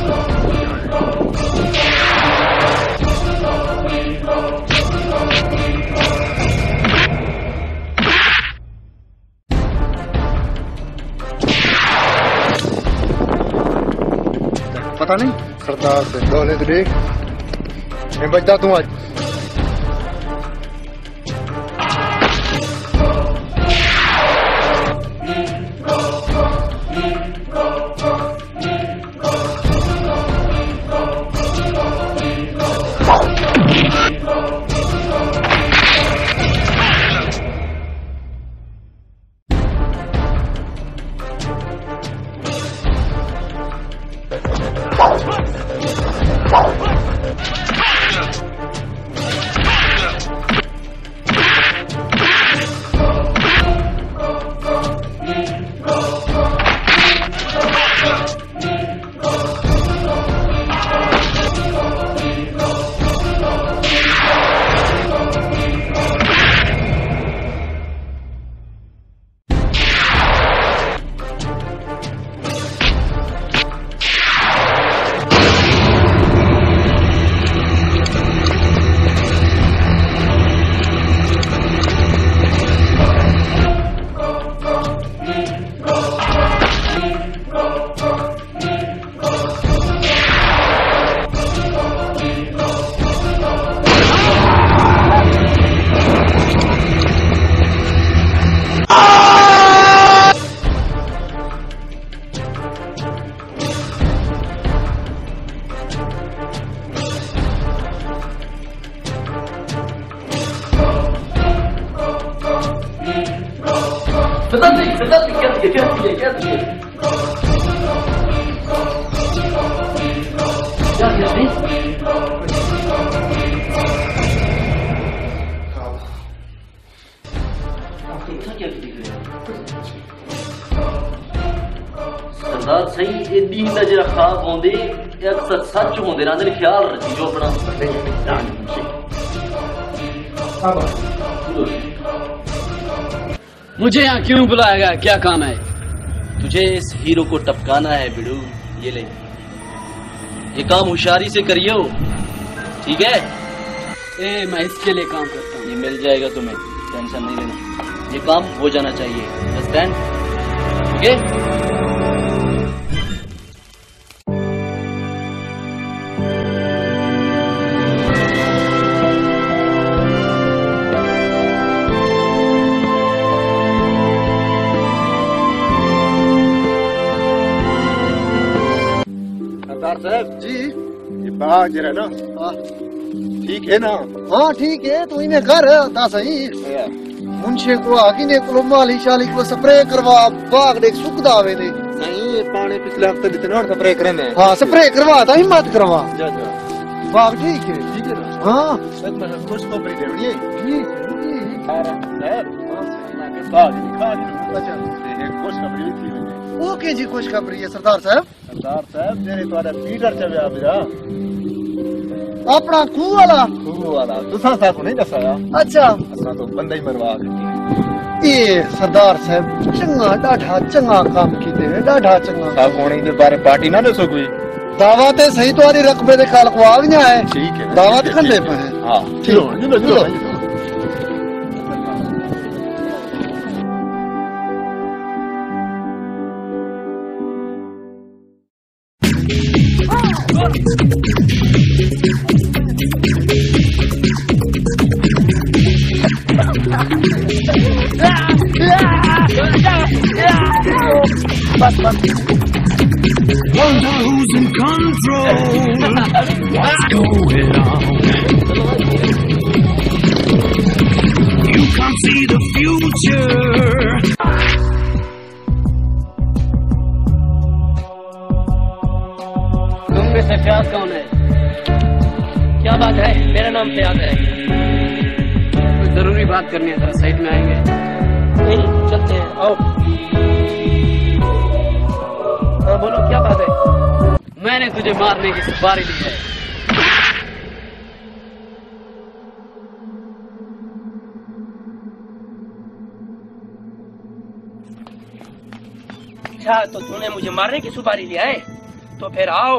पता नहीं सरदार से दौलत देख मैं बचता तू आज। सरदार जी सरदार जी क्या क्या क्या क्या क्या सरदार सही एडी नजर खाब होंदे अक्सर सच होंदे रहंदे ख्याल रखी जो अपना मुझे यहाँ क्यों बुलाया गया, क्या काम है? तुझे इस हीरो को टपकाना है बिड़ू। ये ले, ये काम होशियारी से करियो, ठीक है? ए, मैं इसके लिए काम करता हूँ। ये मिल जाएगा तुम्हें, टेंशन नहीं लेना। ये काम हो जाना चाहिए, अंडरस्टैंड? ठीक है? साहब जी, ये बाग जरा ना ठीक है ना? हाँ ठीक है, तो इन्हें घर था सही मुंशे को आगे ने को माली शाली को स्प्रे करवा बाग देख सुखदा आवे दे नहीं पानी पिछले हफ्ते इतना स्प्रे करे ने। हाँ स्प्रे करवा था, हिम्मत करवा जा जा बाग ठीक है ठीक है ना? हाँ सच में खुश खबरी देनी है जी जी सर बाग दिखा अच्छा ये खुश खबरी थी। ओके जी खुशखबरी है सरदार साहब। सरदार साहब मेरे तुम्हारा पीटर चव्या बिरा अपना खूह वाला खूह वाला तुसा सा को नहीं दसाया? अच्छा असा तो बंदा ही मरवा देती ये सरदार साहब चंगा डाढ़ा चंगा काम कीते हैं, डाढ़ा चंगा साहब होने के बारे पार्टी ना दसो कोई दावत है सही तुम्हारी रकबे दे खाल को आ गया है ठीक है दावत करने पे है। हां चलो चलो चलो Wonder who's in control. What's going on? You can't see the future. तुम में से फयाज कौन है? क्या बात है? मेरा नाम फयाज है। कोई जरूरी बात करनी है, जरा साइड में आएंगे? नहीं चलते हैं, आओ। हाँ बोलो क्या बात है? मैंने तुझे मारने की सुपारी दी है। अच्छा तो तूने मुझे मारने की सुपारी लिया है, तो फिर आओ।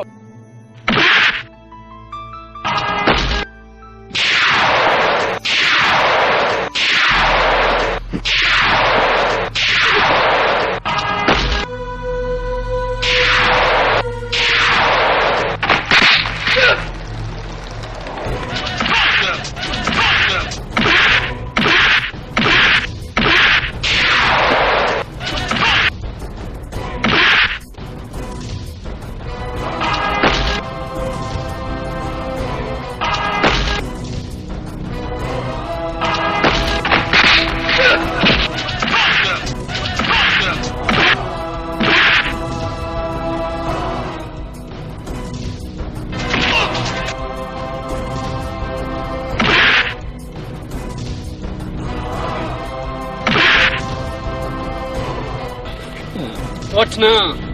उठना।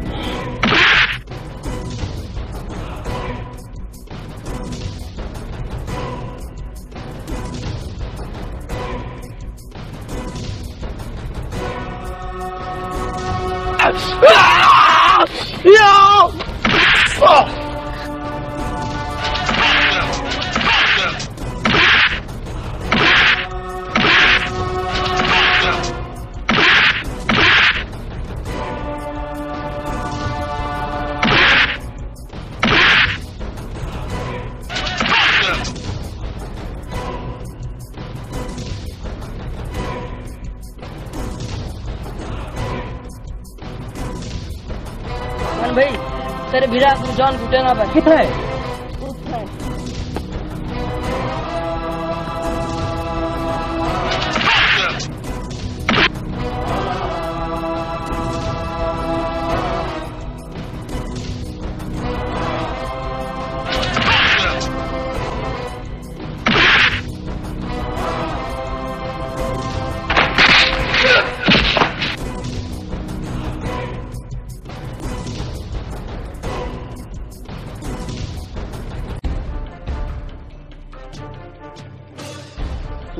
भाई तेरे भिड़ा जान घुटे ना भाई कितना है?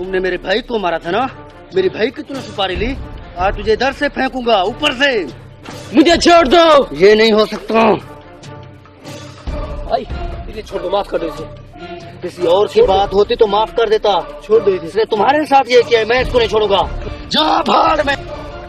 तुमने मेरे भाई को मारा था ना, मेरी भाई की तूने सुपारी ली, आज तुझे इधर से फेंकूंगा ऊपर से। मुझे छोड़ दो। ये नहीं हो सकता भाई, इसे छोड़ दो, माफ कर दो इसे। किसी और की बात होती तो माफ कर देता, छोड़ दो। इसने तुम्हारे साथ ये किया है, मैं इसको नहीं छोड़ूंगा। जा भाड़ में।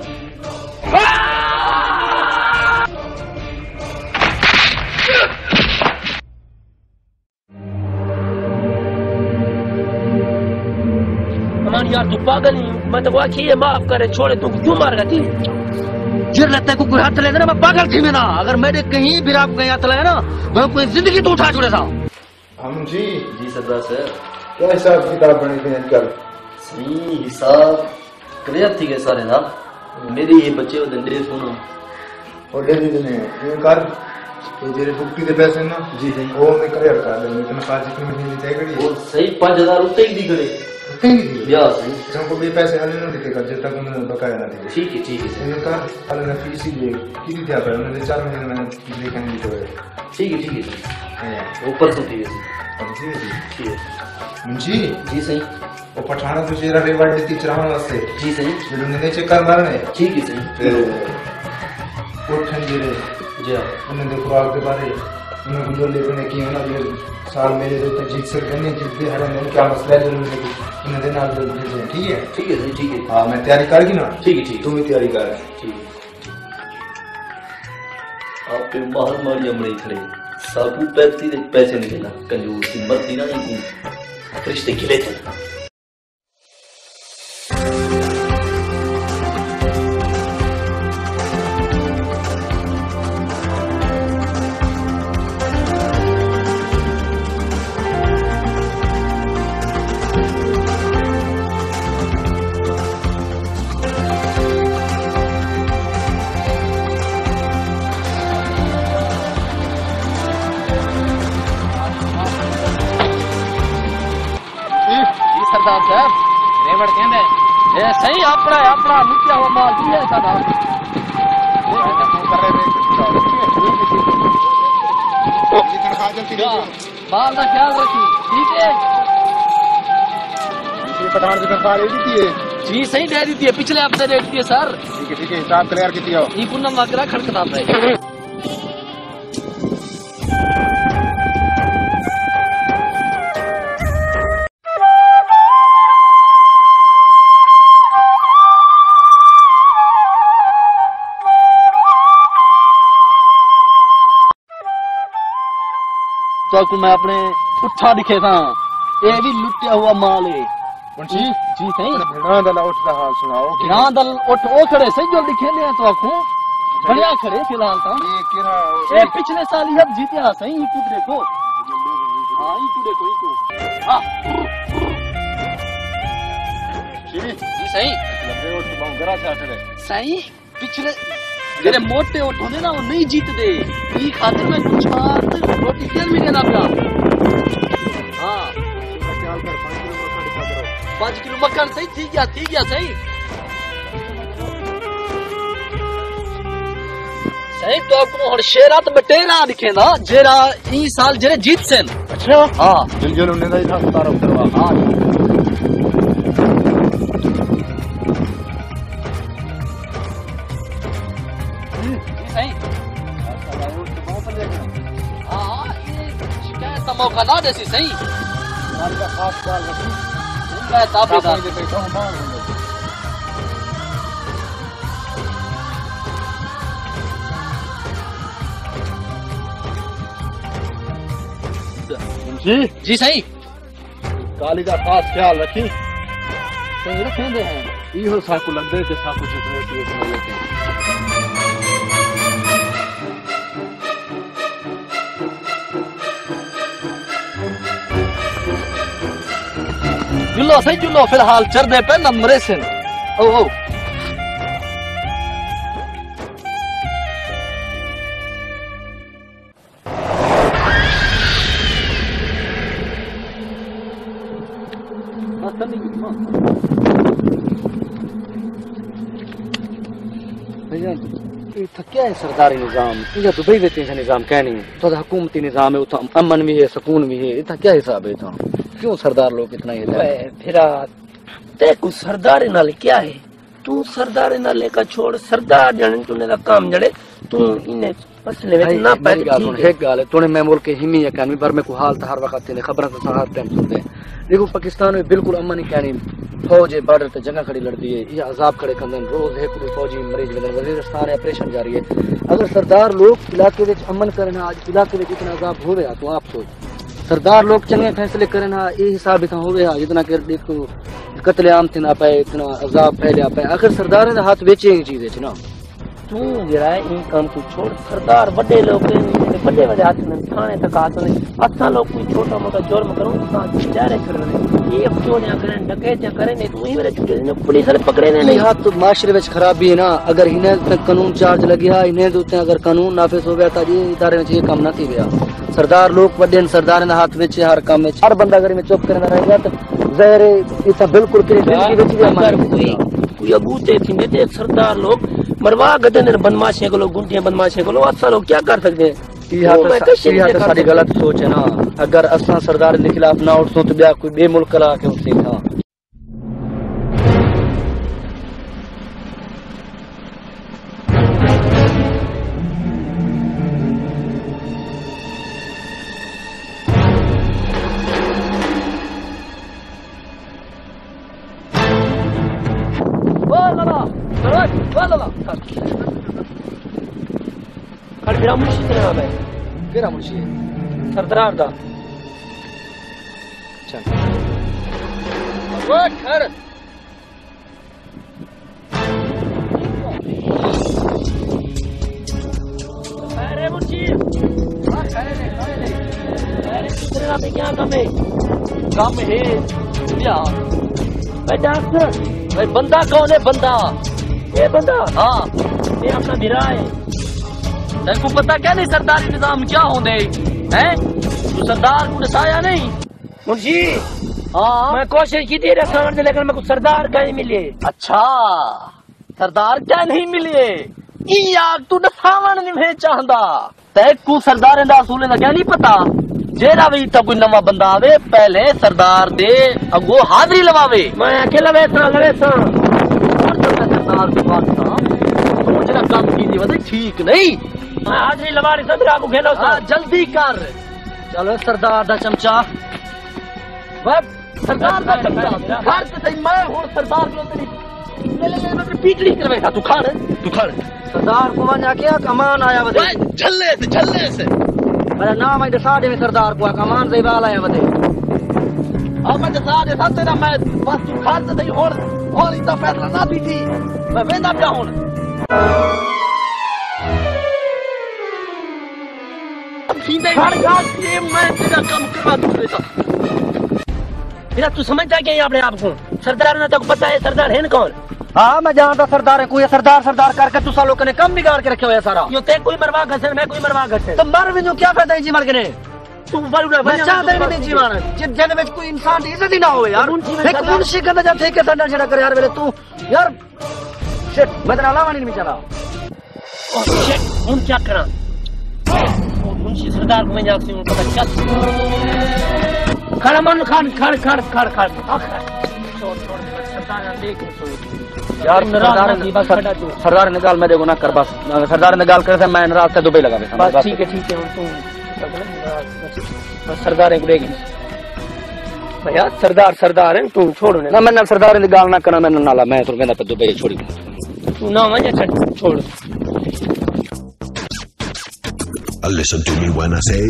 अमान यार तू पागल नहीं, मैं तो वाकई ये माफ करे, छोड़े, तू क्यों मार गया थी? जिर लगता है को कोई हाथ चलेगा ना, मैं पागल थी मैं ना। अगर मैंने कहीं भी रात को कहीं हाथ लगाया ना, मैं कोई जिंदगी तो उठा छोड़े था। हम जी जी सरदार सर, क्या हिसाब किताब बने थे कल? सही हिसाब क्लियर थी के सारे ना, मेरे ये बच्चे वो डंडे सुनो और दे दी ने ये कर तो जेरे बुक्की दे पैसे ना जी सही वो मैं क्लियर कर दे। इतना पाँच की महीने दी गई वो सही पाँच हजार रुपए ही दी गए या सही हमको भी पैसे हल नहीं दिखेगा जब तक उन्होंने बकाया ना दिए। ठीक है ठीक है ये कर हल ना फीस ही ये कितनी थी आप उन्होंने चार महीने मैंने देखा नहीं तो ठीक है ठीक है ऊपर तो ठीक है ठीक है जी जी सही वो पठाना तो जेरा रिवार्ड देती चरावन वास्ते जी सही फिर उन्होंने चक्कर मारने ठीक है सही फिर कोठन जेरे जी उन्होंने देखो आगे बारे उन्होंने गुजर लेने की ना ये साल मेरे जो तक जीत सर करने जितने हर दिन क्या मसला है उन्होंने उन्होंने देना दे ठीक है ठीक है सही ठीक है हाँ मैं तैयारी करेगी ना ठीक है ठीक तुम भी तैयारी कर ठीक है आप पे महल मारी अमड़ी खड़े साबू पैसे पैसे नहीं देना कंजूस मरती ना नहीं रिश्ते गिले थे। सरदार साहब रेवड़ कहंदे ये सही अपना अपना मुक्या हुआ माल दिया सादा माल का ख्याल रखी ठीक है। पठान से तनख्वाह दे दी है जी सही दे दी है, पिछले हफ्ते दे दी है सर। ठीक है ठीक है हिसाब क्लियर किती हो ई पूनम वगैरह खड़खड़ा है। तो मैं अपने उठा दिखे था ये भी लुटिया हुआ माल है जी जी सही भेड़ा दल उठदा हाल सुनाओ भेड़ा दल उठ ओ खड़े सही जो दिखे ने तो आखो बढ़िया खड़े फिलहाल तो ये किरा ये पिछले साल ही अब जीते सही ही कुछ देखो हां ही कुछ देखो ही को हां जी जी सही लंबे उठ बाऊ गरा से खड़े सही पिछले जेरे मोटे उठ होने ना वो नहीं जीतते ई खातिर में कुछ बात रोटी तेल में देना पड़ा। हां ख्याल कर पाँच किलो मक्खन सही ठीक गया ठीक गया सही सही तो आपको और शेरा तो बटेरा दिखे ना जेरा ई साल जेरे जीत सेन। अच्छा हां दिलजल उन्हें दा था तारो करवा हां सही हां ये शिकायत का मौका ना देसी सही हमारे का खास ख्याल रखी मैं ताबेदार दे पे कहूं मां जी जी सही काली का खास ख्याल रखी तो रखेंगे हैं इहो साकू लग दे के साकू छुपने के लिए लेते हैं जुल्लो सही जुल्लो फिलहाल चर दे पे नंबरे से ओ ओ क्या है सरकारी निजाम इधर दुबई में तीन निजाम क्या नहीं तो हुकूमती निजाम है उतना अमन भी है सुकून भी है इतना क्या हिसाब है इतना क्यों सरदार लोग इतना ये फिर ते कुछ सरदार नाल क्या है तू सरदार नाल लेकर छोड़ सरदार जण तूने दा काम जड़े तू इने मसले में ना पै एक गाल है तूने मैं मुल्क हिमी अकानवी पर में को हाल हर वक्त ने खबर तो हर टाइम सुनते देखो पाकिस्तान में बिल्कुल अमन ही कहनी फौज बॉर्डर पे जगह खड़ी लड़ती है ये अजाब खड़े कंदन रोज एक फौजी मरीज बदन वजीरिस्तान ऑपरेशन जारी है अगर सरदार लोग इलाके विच अमन करना आज इलाके में इतना अजाब हो गया तो आप सोच सरदार लोग चंगे फैसले करना ये हिसाब इतना हो गया जितना कर देखो कत्लेआम थे ना पाए इतना अजाब फैलिया पाए आखिर सरदार ने हाथ बेचे चीज है ना तू जरा इन काम तू छोड़ सरदार बड़े लोग बड़े बड़े हाथ में थाने तक हाथ में असा लोग कोई छोटा मोटा जुर्म करो बेचारे कर रहे ये चोरियां करें डकैतियां करें नहीं तो ही मेरे छुटे ने पुलिस वाले पकड़े ने नहीं हाथ तो माशरे में खराबी है ना अगर इन्हें पे कानून चार्ज लगी है इन्हें तो अगर कानून नाफिज हो गया तो ये इदारे में ये काम ना थी गया सरदार लोग बड़े सरदार ने हाथ में हर काम में हर बंदा अगर में चुप करना रहेगा तो जहर इतना बिल्कुल कोई अबूते थी मेरे सरदार लोग मरवा गदे ने बदमाशे को लोग गुंटियां बदमाशे को लोग असा लोग क्या कर सकते हैं सारी गलत सोच है ना अगर असा सरदार के खिलाफ ना उठो तो ब्याह कोई बे मुल्क ला के उठे था मेरा मुंशी का नाम है मेरा मुंशी सरदार दा चल वो खड़ अरे मुंशी हां खड़े ने खड़े ने अरे तेरा पे क्या काम है काम है क्या भाई डॉक्टर भाई बंदा कौन है बंदा ये बंदा हाँ ये अपना भिरा है तेरे को पता क्या नहीं सरदारी निजाम क्या होंदे हैं तू सरदार को दसाया नहीं मुंशी हाँ मैं कोशिश की थी रखने की लेकिन मैं कुछ सरदार का नहीं मिले अच्छा सरदार क्या नहीं मिले यार तू दसावन नहीं मैं चाहता तेरे को सरदार दा असूल दा क्या नहीं पता जेड़ा भी तो कोई नवा बंदा आवे पहले सरदार दे अगो हाजिरी लवावे मैं अकेला बैठा लड़े सा सरदार के पास था सोचना काम की वजह ठीक नहीं मैं हाजिरी लवा रही सब को खेलो सा जल्दी कर चलो सरदार दा चमचा वह सरदार दा चमचा घर से सही मैं हूं सरदार को तेरी ले ले ले मैं पीटली कर बैठा तू खाड़ तू खाड़ सरदार को मां क्या कमान आया वदे झल्ले से झल्ले से अरे नाम है साडे में सरदार को कमान से बाल आया वदे अब मैं साडे साथ तेरा मैं बस तू खाड़ से सही और और इतना फैसला ना भी थी मैं वेंदा पिया हूं मैं तेरा काम करवा दूंगा तेरा तू समझता क्या है अपने आप को सरदार ने तेको पता है सरदार है कौन हाँ मैं जानता सरदार है कोई सरदार सरदार करके तुसा लोगों ने कम बिगाड़ के रखे हुए सारा यो ते कोई मरवा घसे मैं कोई मरवा घसे तो मर भी जो क्या फायदा है जीवन के ने तू बड़ा मैं चाहता नहीं जीवन जिन जन में कोई इंसान की इज्जत ही ना हो यार एक मुंशी कहता जा ठेके सरदार छड़ा कर यार मेरे तू यार शिट मैं तेरा अलावा नहीं चला ओ शिट हूं क्या करा मुंशी सरदार को मैं जाके उनको पता चल खड़ा मन खान खड़ खड़ खड़ खड़ छोड़ छोड़ सरदार देख यार सरदार ने बस सरदार ने गाल मैं देखो ना कर बस सरदार ने गाल कर मैं रात से दुबई लगा बस ठीक है ठीक है तू सरदार को देगी भैया सरदार सरदार है तू छोड़ ना मैं सरदार ने गाल ना करना मैं नाला मैं तो कहना पे दुबई छोड़ी तू ना मैं छोड़ Listen to me when I say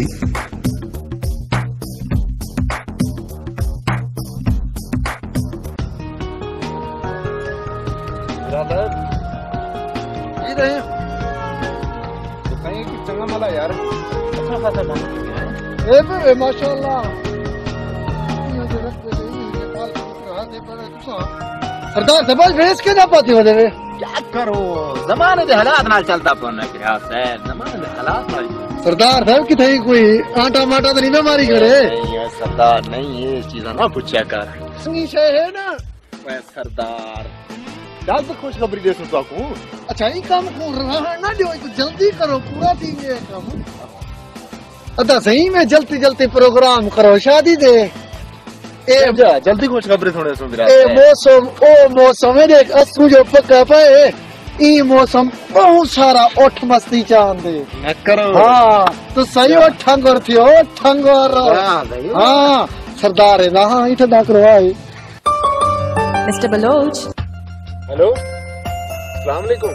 brother ये रहे तो कहीं की चंगा मला यार अच्छा खासा बन गया ए बे माशाल्लाह ये जो रस्ते से ये पाल रहा दे पर सरदार सबाज भेज के ना पाती हो दे क्या करो जमाने के हालात नाल चलता पड़ना क्या है जमाने के हालात नाल सरदार साहब की थई कोई आटा माटा तो नहीं ना मारी करे ये सरदार नहीं ये चीज़ ना पूछया कर सुनी शे है ना मैं सरदार डाल तो खुशखबरी दे सुता को अच्छा ही काम को रहा ना दियो तो जल्दी करो पूरा थी ये काम अदा सही में जल्दी जल्दी प्रोग्राम करो शादी दे ए जल्दी कुछ खबरें सुने सुन रहा ए मौसम ओ मौसम है देख असू जो पक्का पे ई मौसम बहुत सारा उठ मस्ती चांदे न करो हां तो सही हो ठंगर थियो ठंगर हां सरदार है ना हां इथे ना करवाए मिस्टर बलोच। हेलो अस्सलाम वालेकुम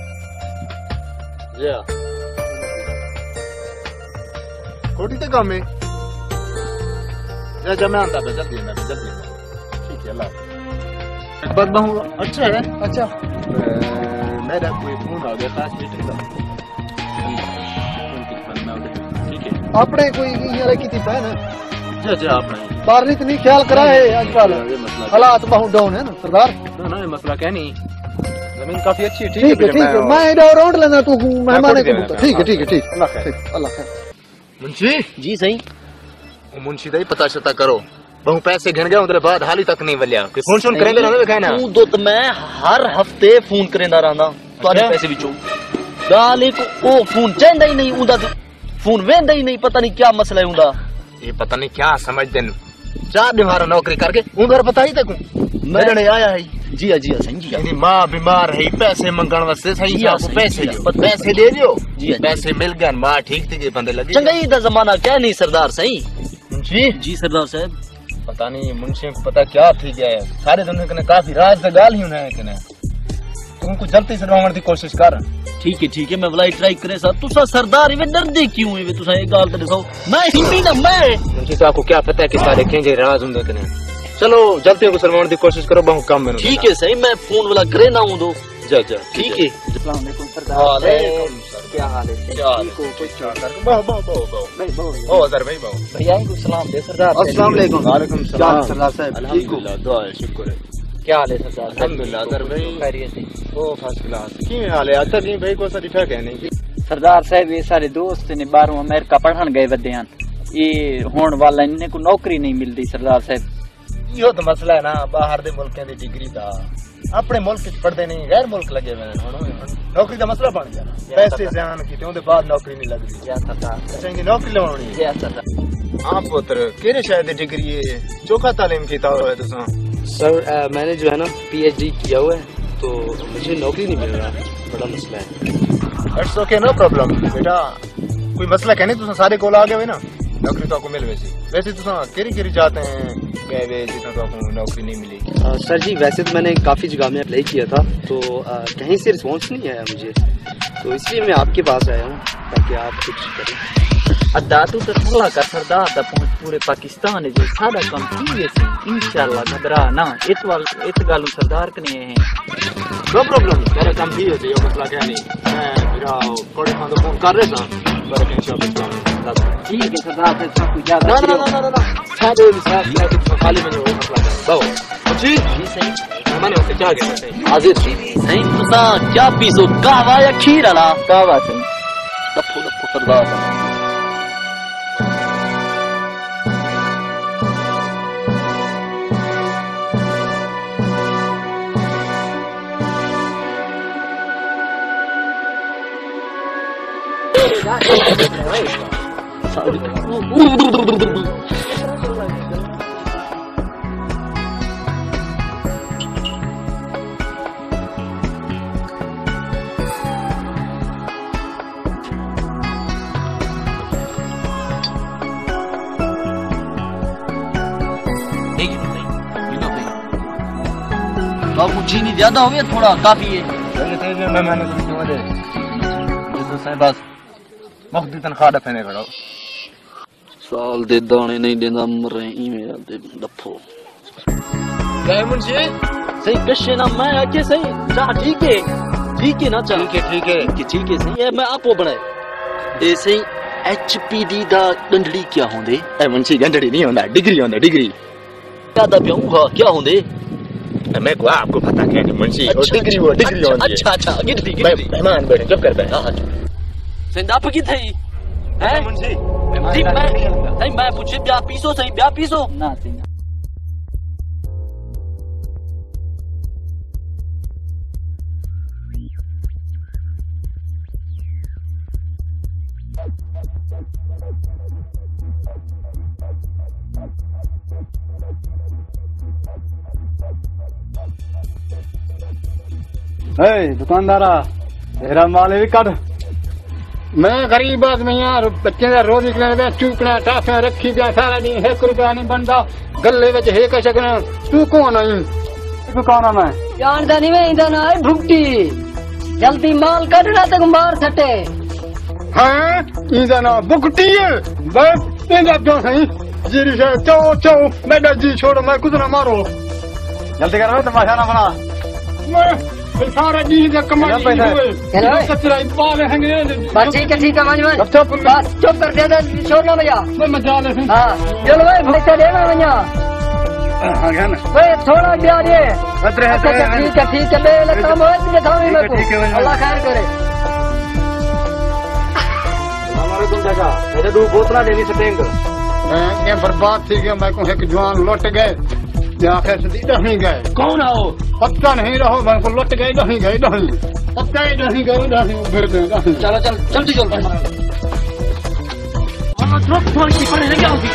या कोटी ते काम है जा जा मैं आता हूं जल्दी मैं जल्दी ठीक है अल्लाह बात बहु अच्छा है अच्छा मेरा कोई फोन आ गया खास मीटिंग का ठीक है अपने कोई यार की थी ना जा जा अपना बाहर इतनी ख्याल करा है आजकल हालात बहुत डाउन है ना सरदार ना ना मसला क्या नहीं जमीन काफी अच्छी है ठीक है ठीक है मैं इधर राउंड लेना तू मेहमान को ठीक है ठीक है ठीक अल्लाह खैर अल्लाह खैर मुंशी जी सही मुंशी दा ही पता शता करो बहु पैसे गिन गए उधर बाद हाली तक नहीं वलिया कोई फोन शोन करेंगे ना कहना तू दो तो मैं हर हफ्ते फोन करेंदा रहंदा तुम्हारे पैसे विचों गाल एक ओ फोन चंदा ही नहीं उंदा फोन वेंदा ही नहीं पता नहीं क्या मसला है उंदा ये पता नहीं क्या समझ देन चार दिन नौकरी करके उधर पता ही तक मेरे आया है जी हां जी हां सही जी मेरी मां बीमार है पैसे मंगण वास्ते सही आपको पैसे पैसे दे दियो पैसे मिल गए मां ठीक थी बंदे लगे चंगाई दा जमाना क्या नहीं सरदार सही मुंशी जी सरदार साहब पता नहीं मुंशी को पता क्या थी गया है सारे दुनिया कने काफी राज दा गाल ही है कने तुमको जल्दी से रोवण दी कोशिश कर ठीक है ठीक है मैं वलाई ट्राई करे सर तुसा सरदार इवे डरदे क्यों है तुसा एक गाल तो दसो मैं हिंदी ना मैं मुंशी तो आपको क्या पता है कि सारे केंजे राज हुंदे कने चलो जल्दी को सरवाण दी कोशिश करो बहुत काम में ठीक है सही मैं फोन वाला करे ना हूं दो जा जा ठीक है अस्सलाम वालेकुम सरदार वालेकुम क्या हाल है क्या हाल है कोई चार कर बहु बहु बहु बहु नहीं बहु ओ अजहर भाई बहु भैया को सलाम दे सरदार अस्सलाम वालेकुम वालेकुम सलाम सरदार साहब अल्हम्दुलिल्लाह दुआ शुक्र है क्या हाल है सरदार अल्हम्दुलिल्लाह अजहर भाई खैरियत है ओ फर्स्ट क्लास की हाल है अच्छा जी भाई को सा दिखा के नहीं सरदार साहब ये सारे दोस्त ने बाहरों अमेरिका पढ़न गए वदे हैं ये होने वाला इन्हें को नौकरी नहीं मिलती सरदार साहब यो तो मसला है ना बाहर दे मुल्कों दी डिग्री दा अपने मुल्क च पढ़दे नहीं गैर मुल्क लगे हुए हैं नौकरी का मसला बन गया पैसे जान की ते बाद नौकरी नहीं लगदी क्या सरदार चंगी नौकरी लवानी है क्या सरदार हां पुत्र केरे शायद डिग्री है चोखा तालीम कीता हुआ है तुसा सर मैंने जो है ना पीएचडी किया हुआ है तो मुझे नौकरी नहीं मिल रहा बड़ा मसला है इट्स ओके नो प्रॉब्लम बेटा कोई मसला कहने तुसा सारे कोल आ गए हुए ना नौकरी तो आपको मिल वैसे वैसे तुसा केरी केरी जाते हैं गए जितना तो आपको नौकरी नहीं मिली आ, सर जी वैसे तो मैंने काफ़ी जगह में अप्लाई किया था तो आ, कहीं से रिस्पॉन्स नहीं आया मुझे तो इसलिए मैं आपके पास आया हूँ ताकि आप कुछ करें अद्दा तू तो थल्ला कर सरदार दा पहुंच पूरे पाकिस्तान जो सारा काम ठीक है इंशाल्लाह घबरा ना इत वाल इत गालू सरदार कने है नो प्रॉब्लम तेरा काम भी होती है मसला क्या नहीं मैं मेरा कोड़े खान फोन कर रहा था पर इंशाल्लाह ठीक है सरदार से सब कुछ याद ना ना ना ना ना सारे साथ मैं खाली में वो मसला है बाबू जी जी सही मैंने ओके क्या गया हाजिर सही तुसा क्या पीसो कहवा या खीर वाला कहवा सही दफो दफो सरदार बाबू चीनी ज्यादा हो गया थोड़ा काफी है मैं मैंने तो दे जैसे साहब बस मुफ्त तनख्वाह दफने खड़ो साल दे दाने नहीं देना मर रहे ईमेल दे दफो गए मुंशी सही कशे ना मैं आके सही जा ठीक है ठीक है ना चल ठीक है ठीक है कि ठीक है सही है मैं आपो बनाए ए सही एचपीडी दा डंडड़ी क्या होंदे ए मुंशी डंडड़ी नहीं होंदा डिग्री होंदा डिग्री क्या दा पिया क्या होंदे मैं को आपको पता क्या है मुंशी और डिग्री वो डिग्री होंदी अच्छा अच्छा गिनती गिनती मेहमान बैठे चुप कर बैठ हां सेंदा पकी थई है मुंशी जी मैं सही मैं पूछे ब्याह पीसो सही ब्याह पीसो ना सही दुकानदारा तेरा माल भी कर। मैं गरीब आदमी यार बच्चे का रोज निकलने चूकना टाफिया रखी गया सारा दिन एक रुपया नहीं बनता गले विच है कश सकना तू कौन आई तू कौन है मैं जानदा नहीं मैं इंदा ना है भुगटी जल्दी माल कढना तक मार सटे हां इंदा ना भुगटी है बस इंदा जो सही जीरी से चो चो मैं जी छोड़ मैं कुछ ना मारो जल्दी करो तमाशा ना बना मैं सारा जी का कमाई हुए कचरा बाल हैंगे बस ठीक है ठीक है मंज मंज चुप बस चुप कर दे दे छोड़ ना भैया मैं मजा ले हां चलो भाई पैसे देना भैया हां क्या ना भाई थोड़ा ब्याह दे अच्छा ठीक है ठीक है बेल काम हो इसके थामी में को अल्लाह खैर करे हमारे तुम जगह मेरे दो बोतला देनी से टैंक ये बर्बाद थी गया मैं को एक जवान लौट गए आखिर से नहीं गए कौन आओ पक्का नहीं रहो मैं को लौट गए नहीं गए नहीं पक्का ही नहीं गए नहीं फिर चलो चल जल्दी चल वहां ड्रॉप थोड़ी सी पड़े लगी होगी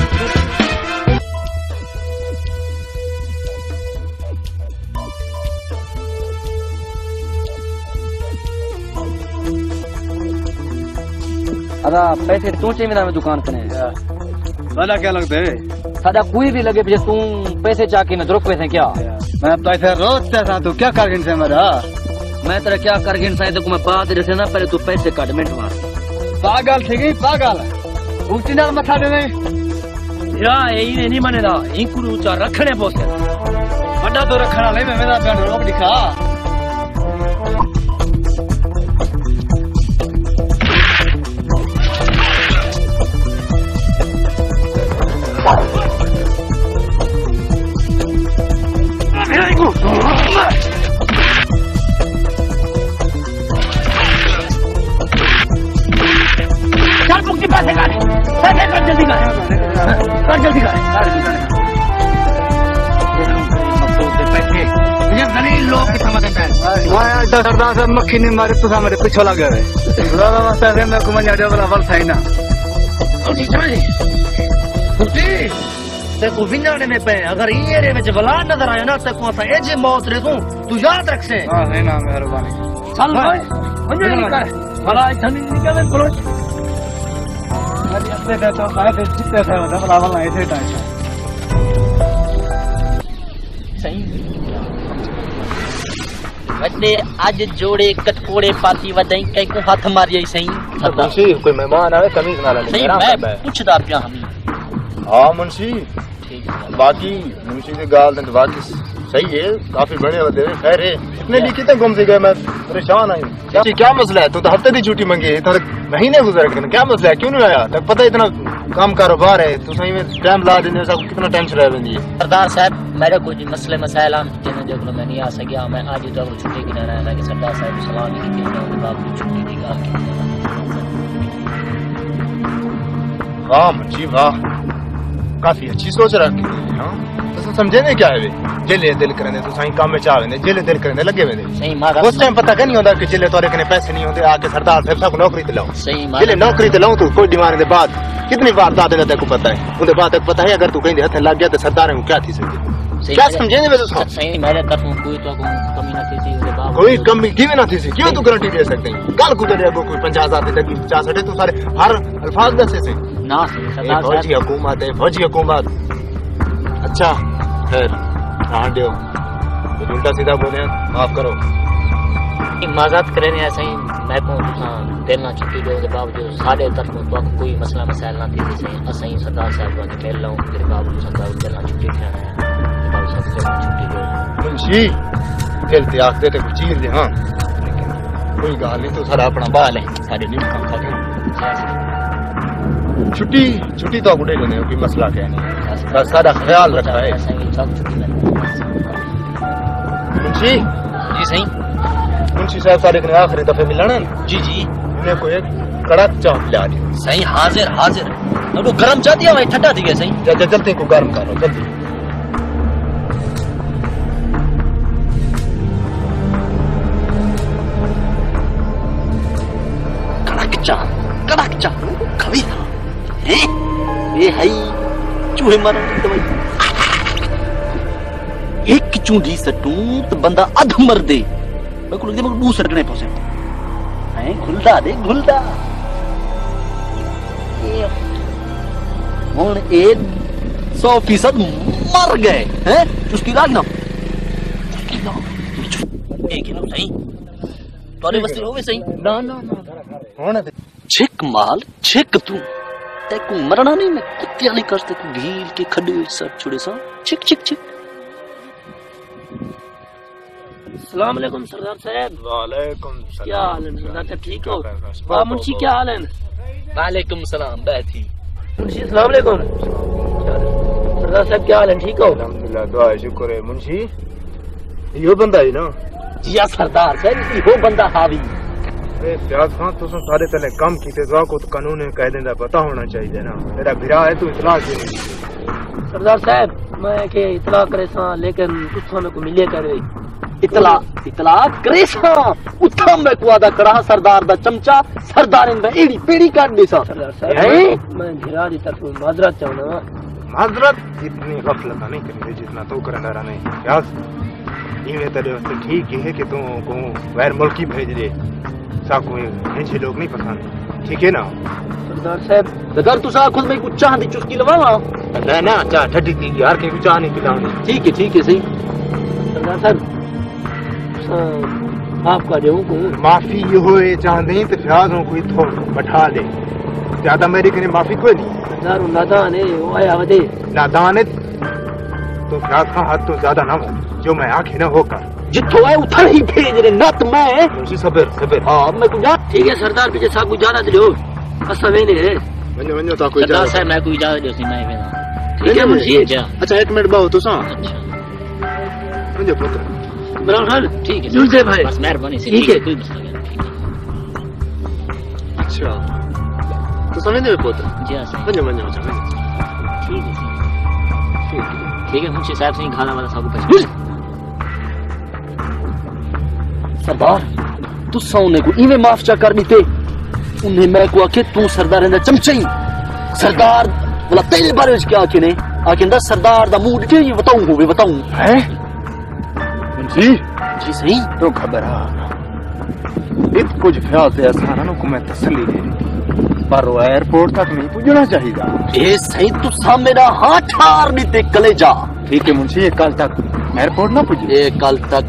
अदा पैसे चोचे में दुकान कने सादा क्या लगता है सादा कोई भी लगे तू पैसे चाके में द्रुक पैसे क्या मैं पैसे रोज चाहता तू क्या कर से मेरा मैं तेरा क्या कर गिन तो मैं बात रहे ना पहले तू पैसे काट मिनट मार पागल थी गई पागल ऊंची नाल मथा दे या ये नहीं मनेदा इंकुर ऊंचा रखने पोसे बड़ा तो रखना ले मैं मेरा पेड़ रोक दिखा चल मुक्ति पैसे का पैसे कर जल्दी कर कर जल्दी कर पैसे ये गरीब लोग की समझ आता है मैं आज सरदार साहब मक्खी ने मारे तो मेरे पीछे लग गए बुरा मस्ता से मैं को मजा डबल अवल था ना उठी समझ उठी ते को विनाने में पे अगर ये रे में बला नजर आया ना ते को सा एजे मौत रे तू तू याद रख से हां है ना मेहरबानी चल भाई मंजूर निकाल भला इतनी निकाले बोलो अरे अपने तो मैं तो जितने से डबल अवल ऐसे टाइम सही वड्डे आज जोड़े कटकोड़े पाती वदई कई को हाथ मारिए सही मुंशी कोई मेहमान आवे कमीज ना ले सही मैं पूछदा पिया हम हाँ मुंशी बाकी मुंशी की गाल तो बाकी सही है काफी बड़े होते हैं खैर है इतने भी कितने घूम से गए मैं परेशान आई क्या क्या मसला है तू तो हफ्ते की छुट्टी मांगी है थोड़े महीने गुजर गए क्या मसला है क्यों नहीं आया तक पता इतना काम कारोबार है तू सही में टाइम ला देने से कितना टेंशन रह बंदी है सरदार साहब मेरे को मसले मसाइल आम जिन्हें जो मैं नहीं आ सकिया मैं आज तो छुट्टी की ना रहा कि सरदार साहब सलाम की के बाद छुट्टी की गाल वाह मुंशी वाह काफी अच्छी सोच रखी है हां तो समझे नहीं क्या है वे जेले दिल करने तो सही काम में चाह वेंदे जेले दिल करने लगे वेंदे सही मारा उस टाइम पता नहीं होता कि जेले तोरे कने पैसे नहीं होंदे आके सरदार साहब सब नौकरी दिलाओ सही मारा जेले नौकरी दिलाओ तो कोई डिमांड दे बाद कितनी बार दादे ने को पता है उनके बाद तक पता है अगर तू कहीं हाथ लग गया तो सरदार को क्या थी सकती क्या समझे नहीं वे तो सही मेरे तरफ कोई तो कमी ना थी थी उसके बाद कोई कमी क्यों ना थी क्यों तू गारंटी दे सकते हैं कल गुजरे को कोई पचास हजार दे तक पचास हटे तो सारे हर अल्फाज दसे से ना सरदार फौजी हुकूमत है फौजी हुकूमत अच्छा खैर हाँ दियो तो उल्टा सीधा बोले माफ करो माजरत करें ऐसा ही मैं को देना छुट्टी दे के बावजूद साढ़े तरफ तो कोई मसला मसाइल ना थी सही असा ही सरदार साहब को मिल लऊं तेरे बावजूद सरदार देना छुट्टी देना है बावजूद सब छुट्टी दे मुंशी खेलते आखते थे कुछ चीज दे हां कोई गाल नहीं तो सारा अपना बाल है सारे नहीं काम खा छुट्टी छुट्टी तो बुढ़े लेने कोई मसला क्या नहीं बस सारा ख्याल रखा है मुंशी जी सही मुंशी साहब सारे ने आखिरी दफे मिलना जी जी उन्हें कोई एक कड़क चाप ला दी सही हाजिर हाजिर तो गरम चाह दिया भाई ठंडा थी गया सही जल्दी जल्दी को गर्म करो जल्दी कड़क चाह कड़क चाह कभी था ये है चूहे मारने की दवाई एक चूंडी सटू तो बंदा अध मर दे मैं को लगदे मैं दू सरकने पहुंचे हैं खुलदा दे खुलदा ये हुन ए सौ फीसद मर गए हैं चुस्की लाग ना एक किलो सही तोरे बस्ती होवे सही ना ना ना हुन छिक माल छिक तू ते को मरना नहीं मैं कुत्ते नहीं करते को ढील के खड्डे सब छोड़े सा छिक छिक छिक अस्सलाम वालेकुम सरदार साहब। वालेकुम सलाम। क्या हाल है सरदार? ठीक हो? वाह मुंशी क्या हाल है? वालेकुम सलाम बैठी। मुंशी अस्सलाम वालेकुम। सरदार साहब क्या हाल है? ठीक हो? अल्हम्दुलिल्लाह दुआ शुक्र है मुंशी। यो बंदा है ना? जी हां सरदार साहब यो बंदा हावी। ए प्याज खान तो सारे तने कम कीते दुआ को तो कानून है कायदे दा पता होना चाहिए ना। मेरा भिरा है तू इतला क्यों नहीं? सरदार साहब मैं के इतला करे सा लेकिन तुसा में को मिले करे इतला इतला करे सा उठा मैं को आदा करा सरदार दा चमचा सरदार ने एड़ी पेड़ी काट दे सा। सरदार साहब मैं भिरा दी तरफ माजरत चाहना। माजरत इतनी गफलत नहीं करनी जितना तू करना रहा नहीं प्याज। ये तेरे तो ठीक है कि तू को गैर मुल्की भेज दे सा कोई ऐसे लोग नहीं पसंद ठीक है ना सरदार साहब। अगर तू सा खुद में कुछ चाह दी चुस्की लवावा ना ना चाह ठड्डी थी यार के कुछ चाह नहीं पिलाऊंगी। ठीक है ठीक है सही सरदार साहब आपका देऊ को माफी ये होए चाहते तो प्याज हो कोई थोड़ बैठा ले ज्यादा मेरे कने माफी कोई नहीं। सरदार नादान है वो आया वदे नादान है तो प्याज का हाथ तो ज्यादा ना हो जो मैं आंखें ना होकर जितो है उधर ही भेज रे नत मैं मुंशी सबर सबर हां मैं को जा ठीक है सरदार पीछे सा को जाना दियो असा वेने है वन्यो वन्यो ता कोई जा सरदार साहब मैं कोई इजाजत दो सी मैं वेना ठीक है मुंशी। अच्छा एक मिनट बाओ तो सा अच्छा मुझे पुत्र इमरान खान ठीक है जुल दे भाई बस मेहरबानी से ठीक है कोई मसला नहीं। अच्छा तो समझ में पुत्र जी हां सही वन्यो वन्यो अच्छा ठीक है ठीक है ठीक है मुंशी साहब से खाना वाला सब कुछ सरदार तू सोने को इवे माफ चा कर दीते उन्हें मैं को आके तू सरदार ने चमचे सरदार बोला तेरे बारे में क्या आके ने आके अंदर सरदार दा मूड के ये बताऊं होवे बताऊं हैं जी जी सही तो घबरा इत कुछ ख्याल से आसाना नो को मैं तसल्ली दे दी पर वो एयरपोर्ट तक नहीं पहुंचना चाहिए। ए सही तू सा मेरा हाथ ठार दीते कलेजा ठीक है मुंशी ये कल तक एयरपोर्ट ना पहुंचे ए कल तक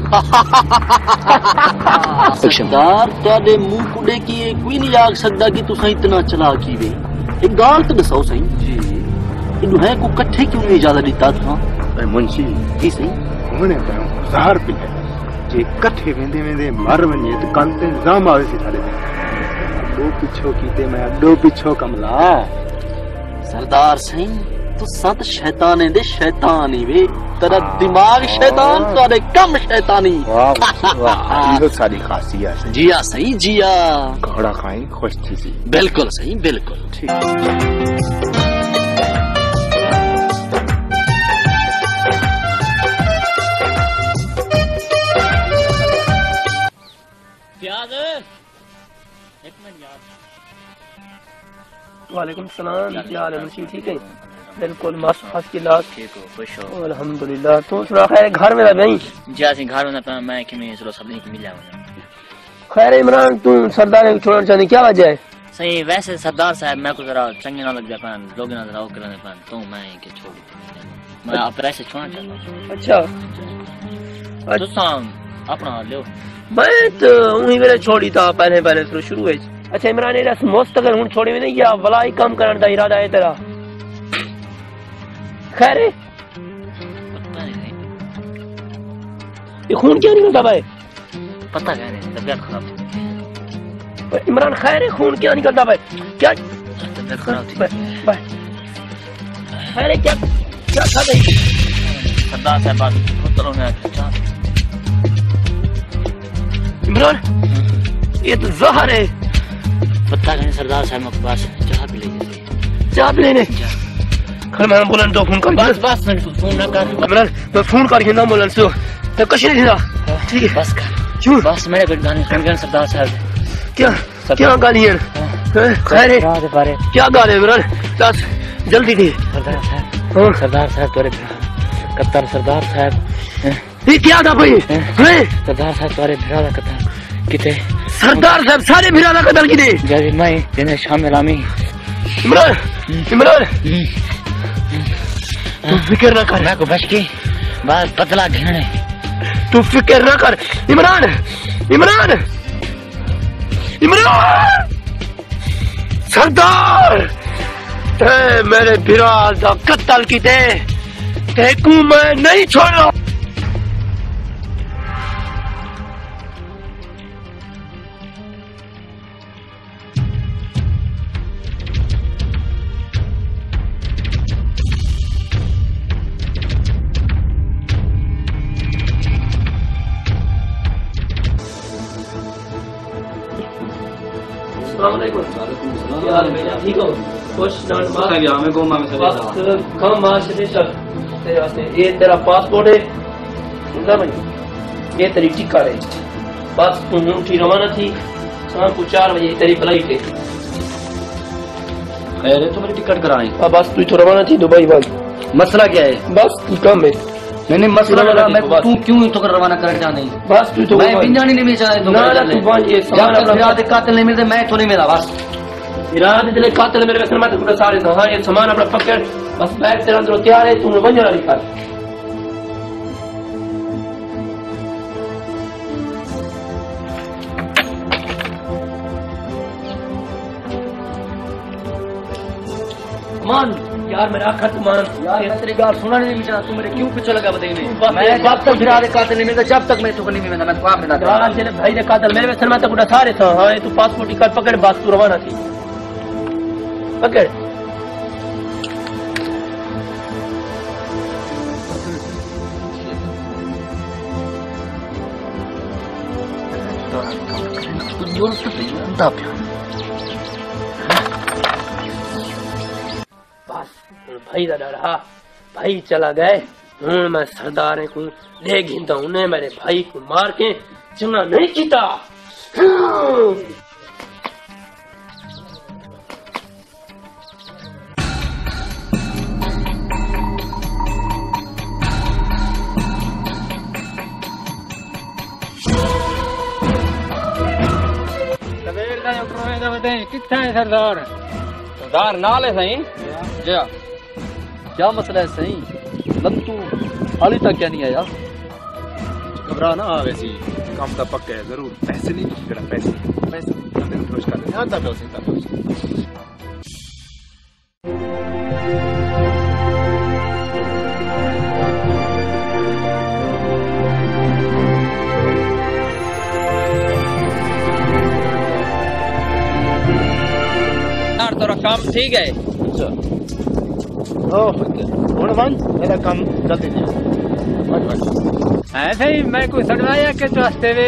सरदार तादे मुंह कुडे की कोई नहीं आग सकदा कि तू सही इतना चला की वे एक गाल तो दसाओ सही जी इन है को इकट्ठे क्यों नहीं इजाजत देता था ए मुंशी जी सही उन्हें तो ज़हर पी है जे इकट्ठे वेंदे वेंदे मर वने तो कल ते इल्जाम आवे सी थारे दो पिछो कीते मैं दो पिछो कमला सरदार सही तू सत शैताने दे शैतानी वे तेरा दिमाग शैतान तेरे कम शैतानी वाह वाह ये सारी खासियत है जिया सही जिया घोड़ा खाई खुश थी सी बिल्कुल सही बिल्कुल ठीक प्याज एक मिनट यार वालेकुम सलाम क्या हाल है मुंशी ठीक है बिल्कुल मस्त हंस के लाश ठीक हो खुश हो अल्हम्दुलिल्लाह तू सुना खैर घर में नहीं जी हाँ घर में ना मैं कि मैं चलो सब नहीं मिल जाऊंगा। खैर इमरान तू सरदार को छोड़ना चाहती क्या वजह है? सही वैसे सरदार साहब मैं को जरा चंगे ना लग जाए पान लोग ना जरा करने पान तो मैं के छोड़ मैं आप ऐसे छोड़ना चाहता हूं। अच्छा तो साम अपना लो मैं तो उन्हीं वेले छोड़ी था पहले पहले शुरू शुरू है। अच्छा इमरान ये रस मस्त अगर हुन छोड़ी में नहीं या वलाई काम करने दा इरादा है तेरा? खैर पता नहीं ये खून क्यों नहीं निकलता भाई? पता क्या नहीं तबीयत खराब थी इमरान खैर खून क्यों निकलता भाई? क्या तबीयत खराब थी भाई खैर क्या क्या था भाई? सरदार साहब बात पुत्रों ने अच्छा इमरान ये तो जहर है। पता नहीं सरदार साहब के पास चाह भी ले चाह भी लेने खैर मैं एम्बुलेंस दो फोन कर बस बस फोन ना कर इमरान मैं फोन करके ना एम्बुलेंस दो तो कुछ नहीं था ठीक है बस कर क्यों बस मेरे पेट गाने सुन गए सरदार साहब क्या क्या गाली है खैर क्या गाली इमरान दस जल्दी थी सरदार साहब सरदार साहब तेरे कप्तान सरदार साहब ये क्या था भाई? हैं? सरदार साहब तुम्हारे भिरा का कतल किते? सरदार साहब सारे भिरा का कतल किते? जब मैं जिन्हें शामिल आमी। इमरान, इमरान, तू फिक्र ना कर। मैं को बच के बस पतला घेने। तू फिक्र ना कर। इमरान, इमरान, इमरान, सरदार, ते मेरे भिरा का कतल किते? ते को मैं नहीं छोड़ा। ठीक हो खुश ये तेरा पासपोर्ट है ये तेरी टिकट है बस तू उठी रवाना थी शाम को चार बजे तेरी फ्लाइट है अरे तो मेरी टिकट कराई बस तू तो रवाना थी दुबई बस मसला क्या है बस तू कम है मैंने मसला लगा मैं तू क्यों तो कर रवाना कर जा नहीं बस तू तो मैं बिंजानी नहीं चाहे तो ना ना तू बांध ये सामान अपना याद कातिल नहीं मिलते मैं तो नहीं मिला बस इरादे दिले कातिल मेरे वैसे मैं तो पूरा सारे हां ये सामान अपना पकड़ बस बैग तेरा अंदर तैयार है तू वंजना निकाल मान यार मेरा खत मान यार मैं तेरी बात सुना नहीं चाहता तू मेरे क्यों पीछे लगा बताइए मैं जब तक फिर आधे कातिल नहीं मिलता जब तक मैं तो नहीं मिलता मैं तो आप मिला यार तेरे भाई ने कातिल मेरे वैसे मैं तो पूरा सारे था हां तू पासपोर्ट टिकट पकड़ बस तू रवाना थी पकड़ बस भाई दा डरा भाई चला गए हूं मैं सरदार को ले गिंदा उन्हें मेरे भाई को मार के चंगा नहीं किया कितना है सरदार सरदार नाल है सही क्या क्या मसला है सही लंतू हाली तक क्या नहीं आया घबरा ना वैसी काम का पक्का है जरूर पैसे नहीं कुछ करा पैसे पैसे खुश कर ध्यान दा दो चिंता तेरा काम ठीक है अच्छा ओ हुन वन मेरा काम जल्दी नहीं ऐसे ही मैं कोई सड़वाया के वास्ते वे